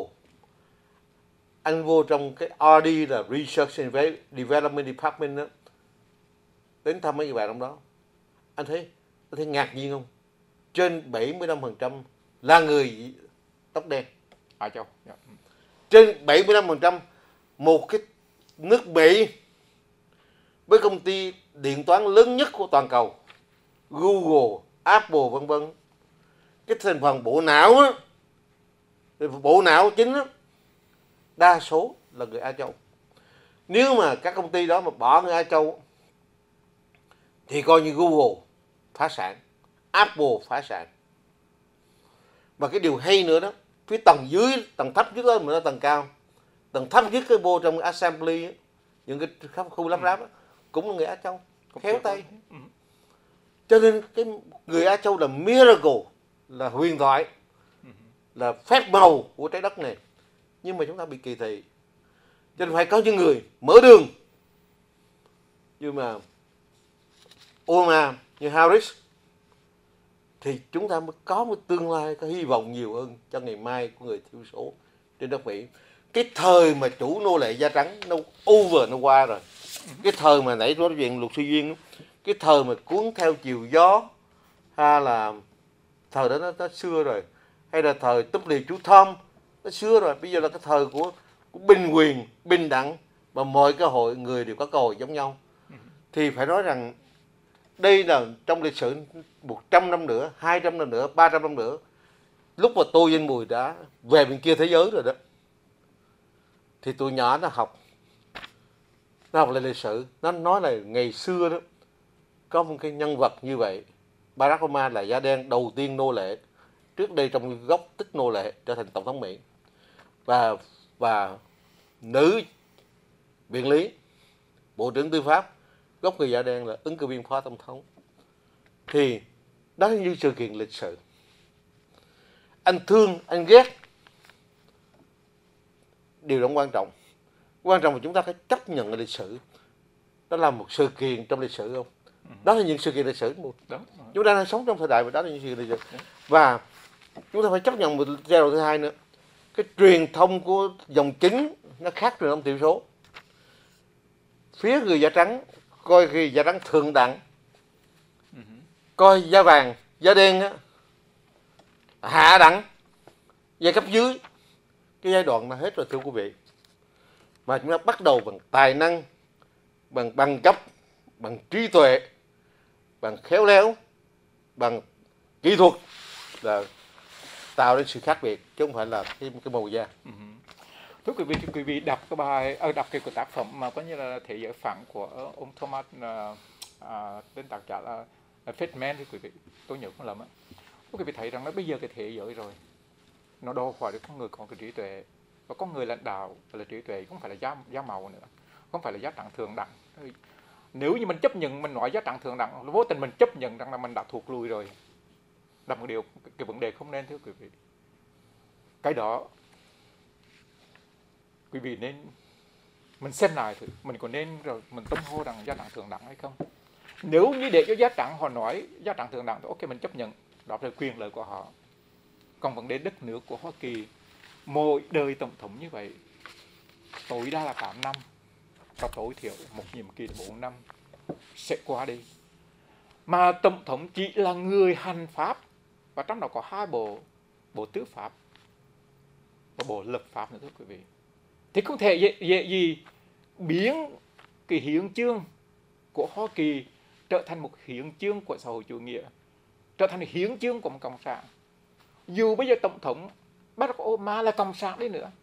anh vô trong cái R D là Research and Development Department đó, đến thăm mấy người bạn trong đó, anh thấy anh thấy ngạc nhiên không? Trên bảy mươi lăm phần trăm là người tóc đen.
Á Châu. Yeah.
Trên bảy mươi lăm phần trăm một cái nước Mỹ với công ty điện toán lớn nhất của toàn cầu, Google, Apple vân vân, cái thành phần bộ não á, bộ não chính á, đa số là người Á Châu. Nếu mà các công ty đó mà bỏ người Á Châu thì coi như Google phá sản, Apple phá sản. Và cái điều hay nữa đó, phía tầng dưới, tầng thấp nhất đó mà nó tầng cao, tầng thấp nhất cái vô trong assembly, những cái khu lắp ráp cũng là người Á Châu, khéo tay. Cho nên cái người Á Châu là miracle, là huyền thoại, là phép màu của trái đất này. Nhưng mà chúng ta bị kỳ thị. Cho nên phải có những người mở đường. Nhưng mà Obama, như Harris, thì chúng ta mới có một tương lai, có hy vọng nhiều hơn cho ngày mai của người thiểu số trên đất Mỹ. Cái thời mà chủ nô lệ da trắng nó over, nó qua rồi. Cái thời mà nãy nói chuyện Luật Sư Duyên, cái thời mà cuốn theo chiều gió, hay là thời đó nó, nó xưa rồi, hay là thời túp lều chú Tom, nó xưa rồi. Bây giờ là cái thời của, của bình quyền, bình đẳng, mà mọi cơ hội người đều có cơ hội giống nhau. Thì phải nói rằng đây là trong lịch sử một trăm năm nữa, hai trăm năm nữa, ba trăm năm nữa, lúc mà tôi với anh Mùi đã về bên kia thế giới rồi đó, thì tụi nhỏ nó học, nó học lại lịch sử, nó nói là ngày xưa đó có một cái nhân vật như vậy, Barack Obama là da đen đầu tiên nô lệ, trước đây trong gốc tích nô lệ trở thành tổng thống Mỹ, và và nữ viện lý, bộ trưởng tư pháp gốc người da đen là ứng cử viên phó tổng thống. Thì đó là như sự kiện lịch sử. Anh thương, anh ghét, điều đó quan trọng. Quan trọng là chúng ta phải chấp nhận lịch sử. Đó là một sự kiện trong lịch sử không? Đó là những sự kiện lịch sử. Một. Chúng ta đang sống trong thời đại và đó là những sự kiện lịch sử. Và chúng ta phải chấp nhận một giai đoạn thứ hai nữa. Cái truyền thông của dòng chính nó khác truyền thông thiểu số. Phía người da trắng coi cái da trắng thượng đẳng,
Ừ.
coi da vàng, da đen á, hạ đẳng, giai cấp dưới. Cái giai đoạn là hết rồi thưa quý vị. Mà chúng ta bắt đầu bằng tài năng, bằng bằng cấp, bằng trí tuệ, bằng khéo léo, bằng kỹ thuật là tạo nên sự khác biệt, chứ không phải là cái, cái màu da.
Ừ. Thưa quý vị, quý vị đọc cái bài, ở đọc cái của tác phẩm mà có như là Thế giới phẳng của ông Thomas, à, à, tên tác giả là Friedman, thì quý vị, tôi nhớ không lầm á. Quý vị thấy rằng nó bây giờ cái thế giới rồi, nó đòi hỏi được con người có cái trí tuệ, và con người lãnh đạo là trí tuệ, không phải là giá giá màu nữa, không phải là giá trắng thượng đẳng. Nếu như mình chấp nhận, mình nói giá trắng thượng đẳng, vô tình mình chấp nhận rằng là mình đã thuộc lùi rồi, là một điều, cái vấn đề không nên, thưa quý vị. Cái đó quý vị nên mình xem lại thử, mình có nên rồi mình tung hô rằng giá trắng thượng đẳng hay không. Nếu như để cho giá trắng họ nói giá trắng thượng đẳng thì ok, mình chấp nhận, đó là quyền lợi của họ. Còn vấn đề đất nước của Hoa Kỳ, mỗi đời tổng thống như vậy tối đa là tám năm, và tối thiểu một nhiệm kỳ là bốn năm sẽ qua đi. Mà tổng thống chỉ là người hành pháp, và trong đó có hai bộ, bộ tư pháp và bộ lập pháp nữa, thưa quý vị. Thì không thể dễ, dễ gì biến cái hiến chương của Hoa Kỳ trở thành một hiến chương của xã hội chủ nghĩa, trở thành hiến chương của một cộng sản. Dù bây giờ tổng thống Barack Obama là cộng sản đi nữa,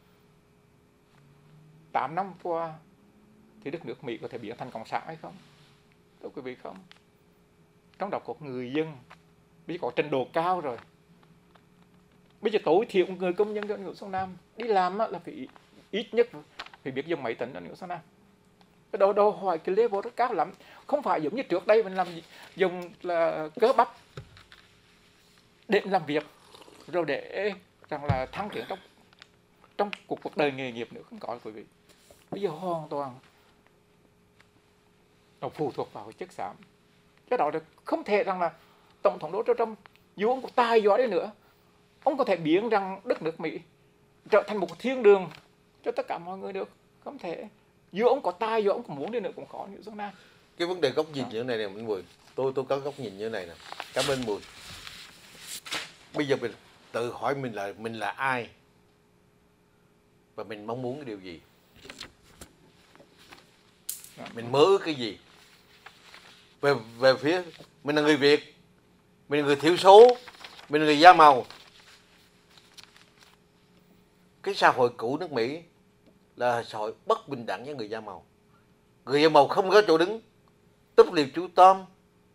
tám năm qua thì đất nước Mỹ có thể biến thành cộng sản hay không? Thưa quý vị, không. Trong đó có người dân, bây giờ có trình độ cao rồi. Bây giờ tối thiểu người công nhân ở Nguyễn Xuân Nam đi làm là phải ít nhất phải biết dùng máy tính ở Nguyễn Xuân Nam. Cái đó đòi hỏi cái level rất cao lắm. Không phải giống như trước đây mình làm dùng là cơ bắp để làm việc, rồi để rằng là thăng tiến trong trong cuộc cuộc đời nghề nghiệp nữa, không có, quý vị. Bây giờ hoàn toàn nó phụ thuộc vào cái chất xám. Cái đó là không thể rằng là tổng thống Donald Trump dù ông có tài giỏi đi nữa, ông có thể biến rằng đất nước Mỹ trở thành một thiên đường cho tất cả mọi người được. Không thể. Dù ông có tài, dù ông có muốn đi nữa cũng khó như Xuân Nam.
Cái vấn đề góc nhìn như thế này nè Minh Mùi, tôi tôi có góc nhìn như thế này nè. Cảm ơn Mùi. Bây giờ mình tự hỏi mình là mình là ai và mình mong muốn cái điều gì, mình mơ ước cái gì. Về về phía mình là người Việt, mình là người thiểu số, mình là người da màu. Cái xã hội cũ nước Mỹ là xã hội bất bình đẳng với người da màu. Người da màu không có chỗ đứng. Túp liều chú Tom.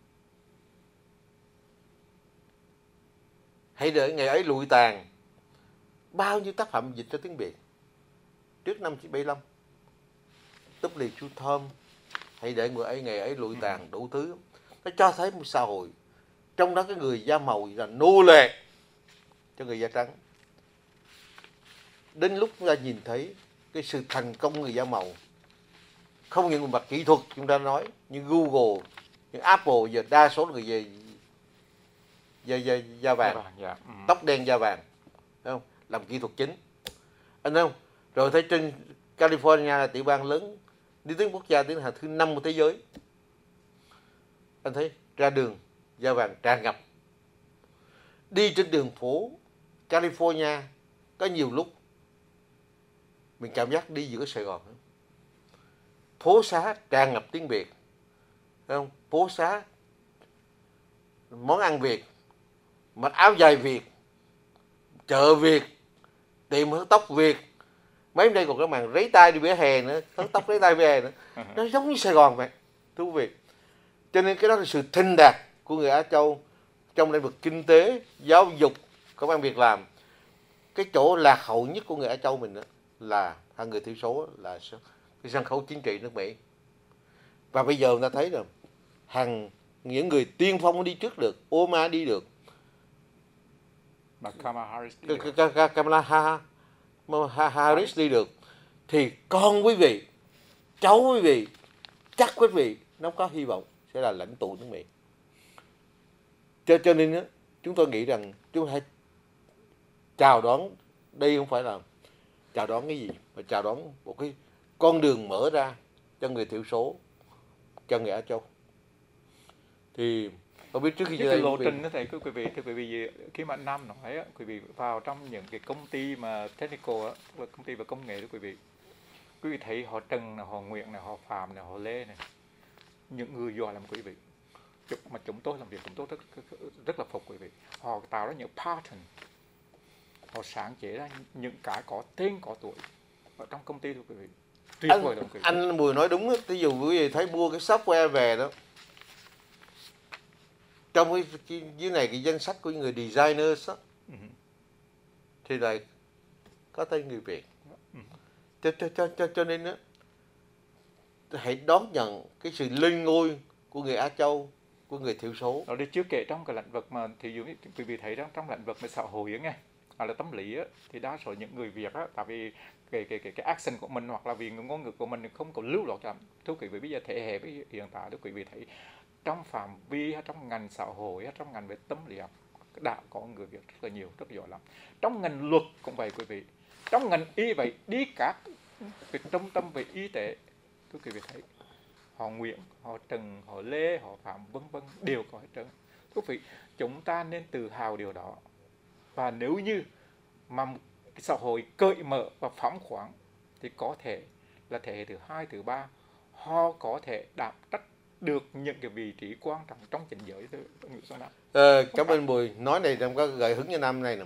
Hãy đợi ngày ấy lụi tàn. Bao nhiêu tác phẩm dịch ra tiếng Việt trước năm chín bảy lăm. Túp liều chú Tom, hãy để người ấy ngày ấy lụi tàn, đủ thứ. Nó cho thấy một xã hội trong đó cái người da màu là nô lệ cho người da trắng. Đến lúc chúng ta nhìn thấy cái sự thành công người da màu, không những mặt kỹ thuật chúng ta nói, như Google, như Apple giờ đa số người về da, da, da vàng,
Dạ. Ừ.
tóc đen da vàng, thấy không? Làm kỹ thuật chính, anh thấy không? Rồi thấy trên California là tiểu bang lớn, đi tiếng quốc gia tiếng Hàn thứ năm của thế giới, anh thấy ra đường da vàng tràn ngập. Đi trên đường phố California có nhiều lúc mình cảm giác đi giữa Sài Gòn. Phố xá tràn ngập tiếng Việt, thấy không? Phố xá món ăn Việt, mặc áo dài Việt, chợ Việt, tiệm hớt tóc Việt. Mấy hôm nay còn cái màn rấy tay đi vỉa hè nữa, hớt tóc rấy tay vỉa hè nữa. Nó giống như Sài Gòn vậy, thưa quý vị. Cho nên cái đó là sự thinh đạt của người Á Châu trong lĩnh vực kinh tế, giáo dục, công ăn việc làm. Cái chỗ lạc hậu nhất của người Á Châu mình đó là hai người thiểu số, là cái sân khấu chính trị nước Mỹ. Và bây giờ người ta thấy là hàng những người tiên phong đi trước được, Obama đi được,
Mà Kamala Harris đi được.
Kamala Harris đi được, thì con quý vị, cháu quý vị, chắc quý vị nó có hy vọng sẽ là lãnh tụ nước Mỹ. Cho, cho nên đó, chúng tôi nghĩ rằng chúng ta hãy chào đón, đây không phải là chào đón cái gì, mà chào đón một cái con đường mở ra cho người thiểu số cho người Á Châu. Thì không biết trước khi
cái lộ trình đó thầy, quý vị, thưa quý vị, khi mà anh Nam nói á, quý vị vào trong những cái công ty mà technical á, là công ty về công nghệ đó quý vị, quý vị thấy họ Trần, họ Nguyễn, họ Phạm, họ Lê này, những người giỏi lắm quý vị. Mà chúng tôi làm việc chúng tôi rất rất là phục quý vị. Họ tạo ra những pattern, họ sáng chế ra những cái có tên có tuổi ở trong công ty thôi quý vị. Tuyệt vời lắm quý vị.
Anh Mùi nói đúng á, ví dụ quý vị thấy mua cái software về đó, trong cái, cái dưới này cái danh sách của những người designers đó, uh-huh. thì lại có tên người Việt. Uh-huh. cho, cho, cho, cho, cho nên đó, hãy đón nhận cái sự lên ngôi của người Á Châu, của người thiểu số.
Đó, đi chưa kể trong cái lĩnh vực mà thì dụ quý vị thấy đó, trong lĩnh vực về xã hội á nghe, hoặc là tâm lý á, thì đa số những người Việt á, tại vì cái cái cái cái accent của mình hoặc là vì ngôn ngữ của mình không có lưu loát lắm. Thưa quý vị, bây giờ thế hệ với hiện tại đó quý vị thấy trong phạm vi hay trong ngành xã hội hay trong ngành về tâm lý học đã có người Việt rất là nhiều, rất giỏi lắm. Trong ngành luật cũng vậy quý vị, trong ngành y vậy, đi các cái trung tâm về y tế, thưa quý vị thấy họ Nguyễn, họ Trần, họ Lê, họ Phạm vân vân đều có hết trơn. Thưa quý vị, chúng ta nên tự hào điều đó. Và nếu như mà cái xã hội cởi mở và phóng khoáng thì có thể là thế hệ thứ hai, thứ ba họ có thể đảm trách được những cái vị trí quan trọng trong chính giới.
Ờ, cảm ơn Bùi. Nói này trong có gợi hứng cho năm này nè.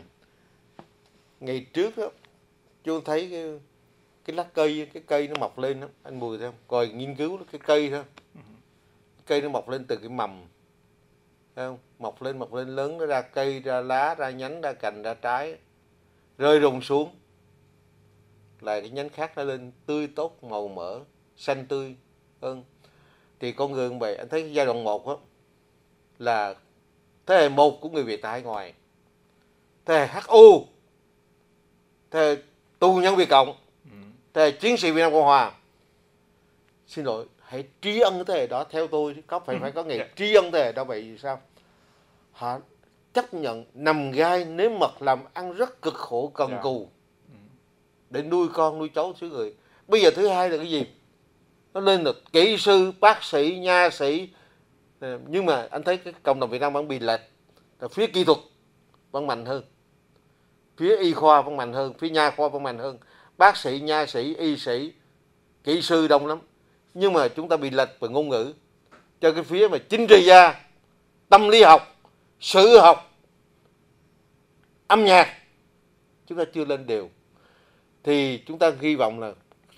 Ngày trước đó, chú thấy cái, cái lá cây, cái cây nó mọc lên đó, anh Bùi thấy không? Rồi nghiên cứu cái cây thôi. Cây nó mọc lên từ cái mầm. Thấy không? Mọc lên, mọc lên lớn, nó ra cây, ra lá, ra nhánh, ra cành, ra trái. Rơi rụng xuống. Là cái nhánh khác nó lên tươi tốt, màu mỡ, xanh tươi hơn. Thì con người cũng vậy, anh thấy giai đoạn một đó, là thế hệ một của người Việt tại hải ngoại, thế hệ hát u, thế hệ tù nhân Việt Cộng, thế hệ chiến sĩ Việt Nam Cộng Hòa. Xin lỗi, hãy tri ân thế hệ đó. Theo tôi có phải phải có ngày tri ân thế hệ đó. Vậy vì sao? Họ chấp nhận nằm gai nếm mật, làm ăn rất cực khổ cần cù để nuôi con nuôi cháu xứ người. Bây giờ thứ hai là cái gì? Nó lên được kỹ sư, bác sĩ, nha sĩ. Nhưng mà anh thấy cái cộng đồng Việt Nam vẫn bị lệch. Phía kỹ thuật vẫn mạnh hơn, phía y khoa vẫn mạnh hơn, phía nha khoa vẫn mạnh hơn. Bác sĩ, nha sĩ, y sĩ, kỹ sư đông lắm. Nhưng mà chúng ta bị lệch về ngôn ngữ. Cho cái phía mà chính trị gia, tâm lý học, sử học, âm nhạc, chúng ta chưa lên đều. Thì chúng ta hy vọng là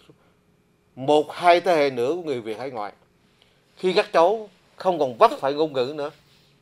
một hai thế hệ nữa của người Việt hải ngoại, khi các cháu không còn vấp phải ngôn ngữ nữa,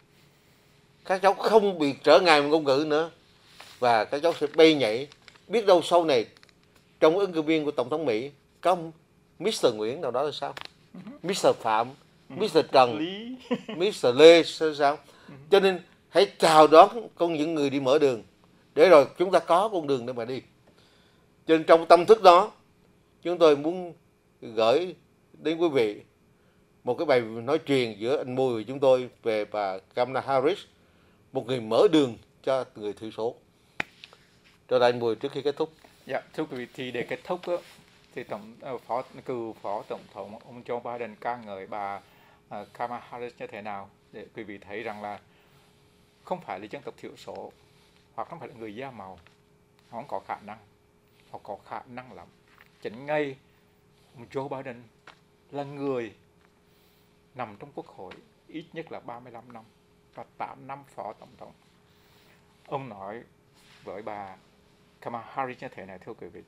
các cháu không bị trở ngại ngôn ngữ nữa, và các cháu sẽ bay nhảy. Biết đâu sau này trong ứng cử viên của Tổng thống Mỹ có mít tơ Nguyễn nào đó là sao, mít tơ Phạm, mít tơ Trần, mít tơ Lê sao. Cho nên hãy chào đón con những người đi mở đường, để rồi chúng ta có con đường để mà đi. Cho nên trong tâm thức đó, chúng tôi muốn gửi đến quý vị một cái bài nói chuyện giữa anh Mùi và chúng tôi về bà Kamala Harris, một người mở đường cho người thiểu số. Cho anh Mùi trước khi kết thúc.
Dạ, thưa quý vị, thì để kết thúc đó, thì tổng phó cựu phó tổng thống ông Joe Biden ca ngợi bà uh, Kamala Harris như thế nào, để quý vị thấy rằng là không phải là dân tộc thiểu số hoặc không phải là người da màu, họ không có khả năng, họ có khả năng lắm. Chính ngay ông Joe Biden là người nằm trong quốc hội ít nhất là ba mươi lăm năm và tám năm phó tổng thống. Ông nói với bà Kamala Harris như thế này, thưa quý vị: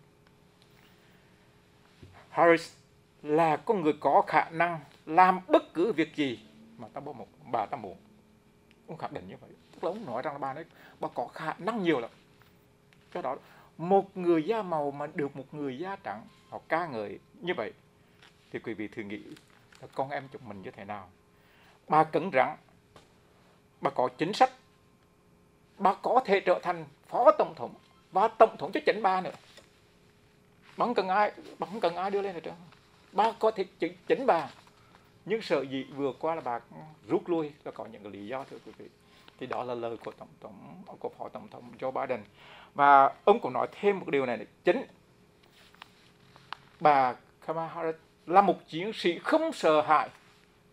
Harris là con người có khả năng làm bất cứ việc gì mà ta một bà ta muốn. Ông khẳng định như vậy, tức là ông nói rằng là bà ấy bà có khả năng nhiều lắm. Cho đó, một người da màu mà được một người da trắng họ ca ngợi như vậy, thì quý vị thử nghĩ là con em chúng mình như thế nào. Bà cứng rắn, bà có chính sách, bà có thể trở thành phó tổng thống và tổng thống cho chính bà nữa. Bà không cần ai, bà không cần ai đưa lên hết trơn. Bà có thể chính, chính bà. Nhưng sợ gì vừa qua là bà rút lui là có những cái lý do, thưa quý vị. Thì đó là lời của tổng thống, của phó tổng thống Joe Biden. Và ông cũng nói thêm một điều này này: chính bà Kamala Harris là một chiến sĩ không sợ hãi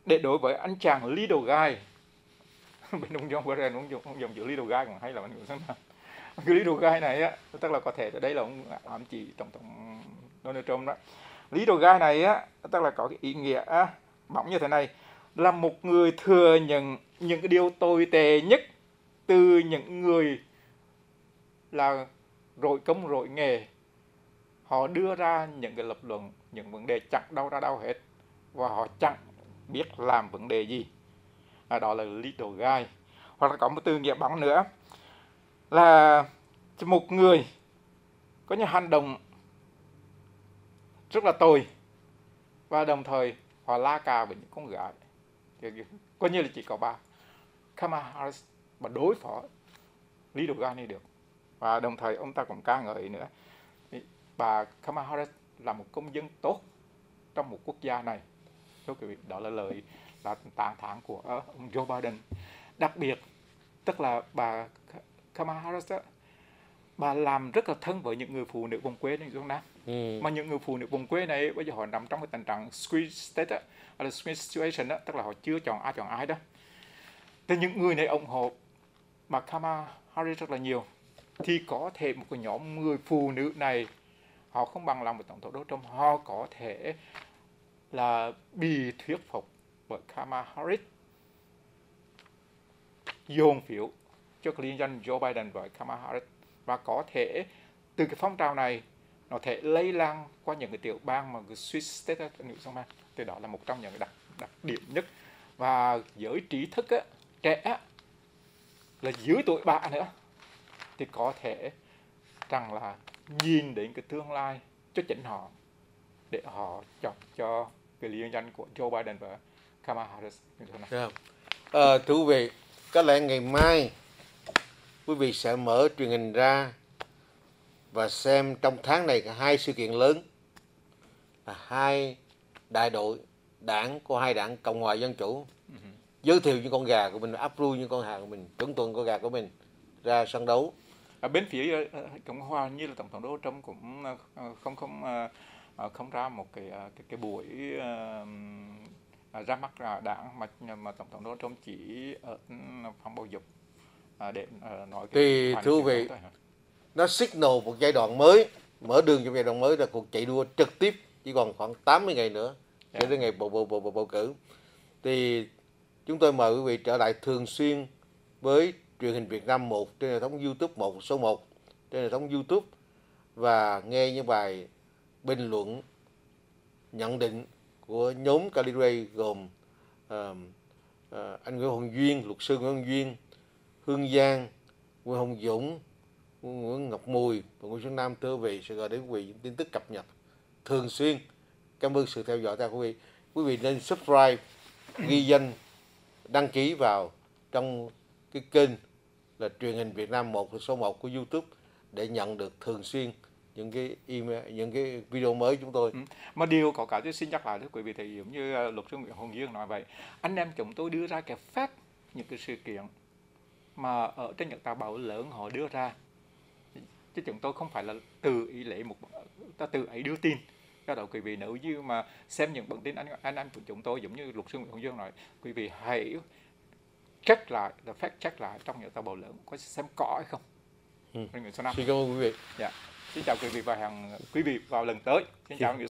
để đối với anh chàng little guy bên ông John Biden ông dùng ông dùng chữ little guy còn hay là anh Nguyễn nào cái little guy này á, tức là có thể ở đây là ông ám chỉ tổng thống Donald Trump đó. Little guy này á, tức là có cái ý nghĩa á, bóng như thế này, là một người thừa nhận những cái điều tồi tệ nhất từ những người là rội công rội nghề. Họ đưa ra những cái lập luận, những vấn đề chẳng đâu ra đâu hết, và họ chẳng biết làm vấn đề gì. À, đó là little guy. Hoặc là có một từ nghĩa bóng nữa là một người có những hành động rất là tồi và đồng thời họ la cà với những con gái, coi như là chỉ có bà Kamala Harris mà đối phó little guy này được. Và đồng thời ông ta cũng ca ngợi nữa, bà Kamala Harris là một công dân tốt trong một quốc gia này. Thưa quý vị, đó là lời là tán thán của ông Joe Biden. Đặc biệt tức là bà Kamala Harris đó, bà làm rất là thân với những người phụ nữ vùng quê này Việt Nam. Ừ. Mà những người phụ nữ vùng quê này bây giờ họ nằm trong cái tình trạng squeeze state đó, là squeeze situation đó, tức là họ chưa chọn ai chọn ai đó. Thì những người này ủng hộ bà Kamala Harris rất là nhiều. Thì có thể một cái nhóm người phụ nữ này họ không bằng lòng với tổng thống Donald Trump, họ có thể là bị thuyết phục bởi Kamala Harris dồn phiếu cho liên danh Joe Biden với Kamala Harris, và có thể từ cái phong trào này nó thể lây lan qua những cái tiểu bang mà cái Swing State đó, thì đó là một trong những cái đặc, đặc điểm nhất. Và giới trí thức á, trẻ á, là dưới tuổi bà nữa thì có thể rằng là nhìn đến cái tương lai cho chính họ để họ chọn cho cái liên danh của Joe Biden và Kamala Harris.
Yeah. À, thưa quý vị, có lẽ ngày mai quý vị sẽ mở truyền hình ra và xem trong tháng này hai sự kiện lớn là hai đại đội đảng của hai đảng Cộng hòa Dân chủ uh-huh. giới thiệu những con gà của mình, approve những con gà của mình, chuẩn tuần con gà của mình ra sân đấu.
Ở bên phía Cộng hòa như là tổng thống Donald Trump cũng không không không ra một cái cái, cái buổi uh, ra mắt đảng mà mà tổng thống Donald Trump chỉ ở phòng bầu dục để uh, nói cái
thì thưa quý vị, nó signal một giai đoạn mới, mở đường cho giai đoạn mới là cuộc chạy đua trực tiếp chỉ còn khoảng tám mươi ngày nữa để yeah. đến ngày bầu bầu bầu bầu, bầu cử. Thì chúng tôi mời quý vị trở lại thường xuyên với truyền hình Việt Nam một trên hệ thống YouTube một số một trên hệ thống YouTube và nghe những bài bình luận nhận định của nhóm Calibre gồm uh, uh, anh Nguyễn Hồng Duyên, luật sư Nguyễn Hồng Duyên, Hương Giang, Nguyễn Hồng Dũng, Nguyễn Ngọc Mùi và Nguyễn Xuân Nam. Thưa quý vị, sẽ gửi đến quý vị những tin tức cập nhật thường xuyên. Cảm ơn sự theo dõi của quý vị. Quý vị nên subscribe, ghi danh, đăng ký vào trong cái kênh là truyền hình Việt Nam một số một của YouTube để nhận được thường xuyên những cái email, những cái video mới chúng tôi. Ừ.
Mà điều có cả tôi xin nhắc lại với quý vị thì giống như luật sư Nguyễn Hồng Dương nói vậy, anh em chúng tôi đưa ra cái fact những cái sự kiện mà ở trên những tờ báo lớn họ đưa ra, chứ chúng tôi không phải là tự ý lấy một ta tự ý đưa tin. Do đó quý vị nếu như mà xem những bản tin anh anh anh của chúng tôi giống như luật sư Nguyễn Hồng Dương nói, quý vị hãy check lại, là fact check lại trong những tờ báo lớn có xem có hay không.
Ừ. Xin cảm ơn quý vị.
Dạ. Xin chào quý vị và hẹn quý vị vào lần tới. Xin chào.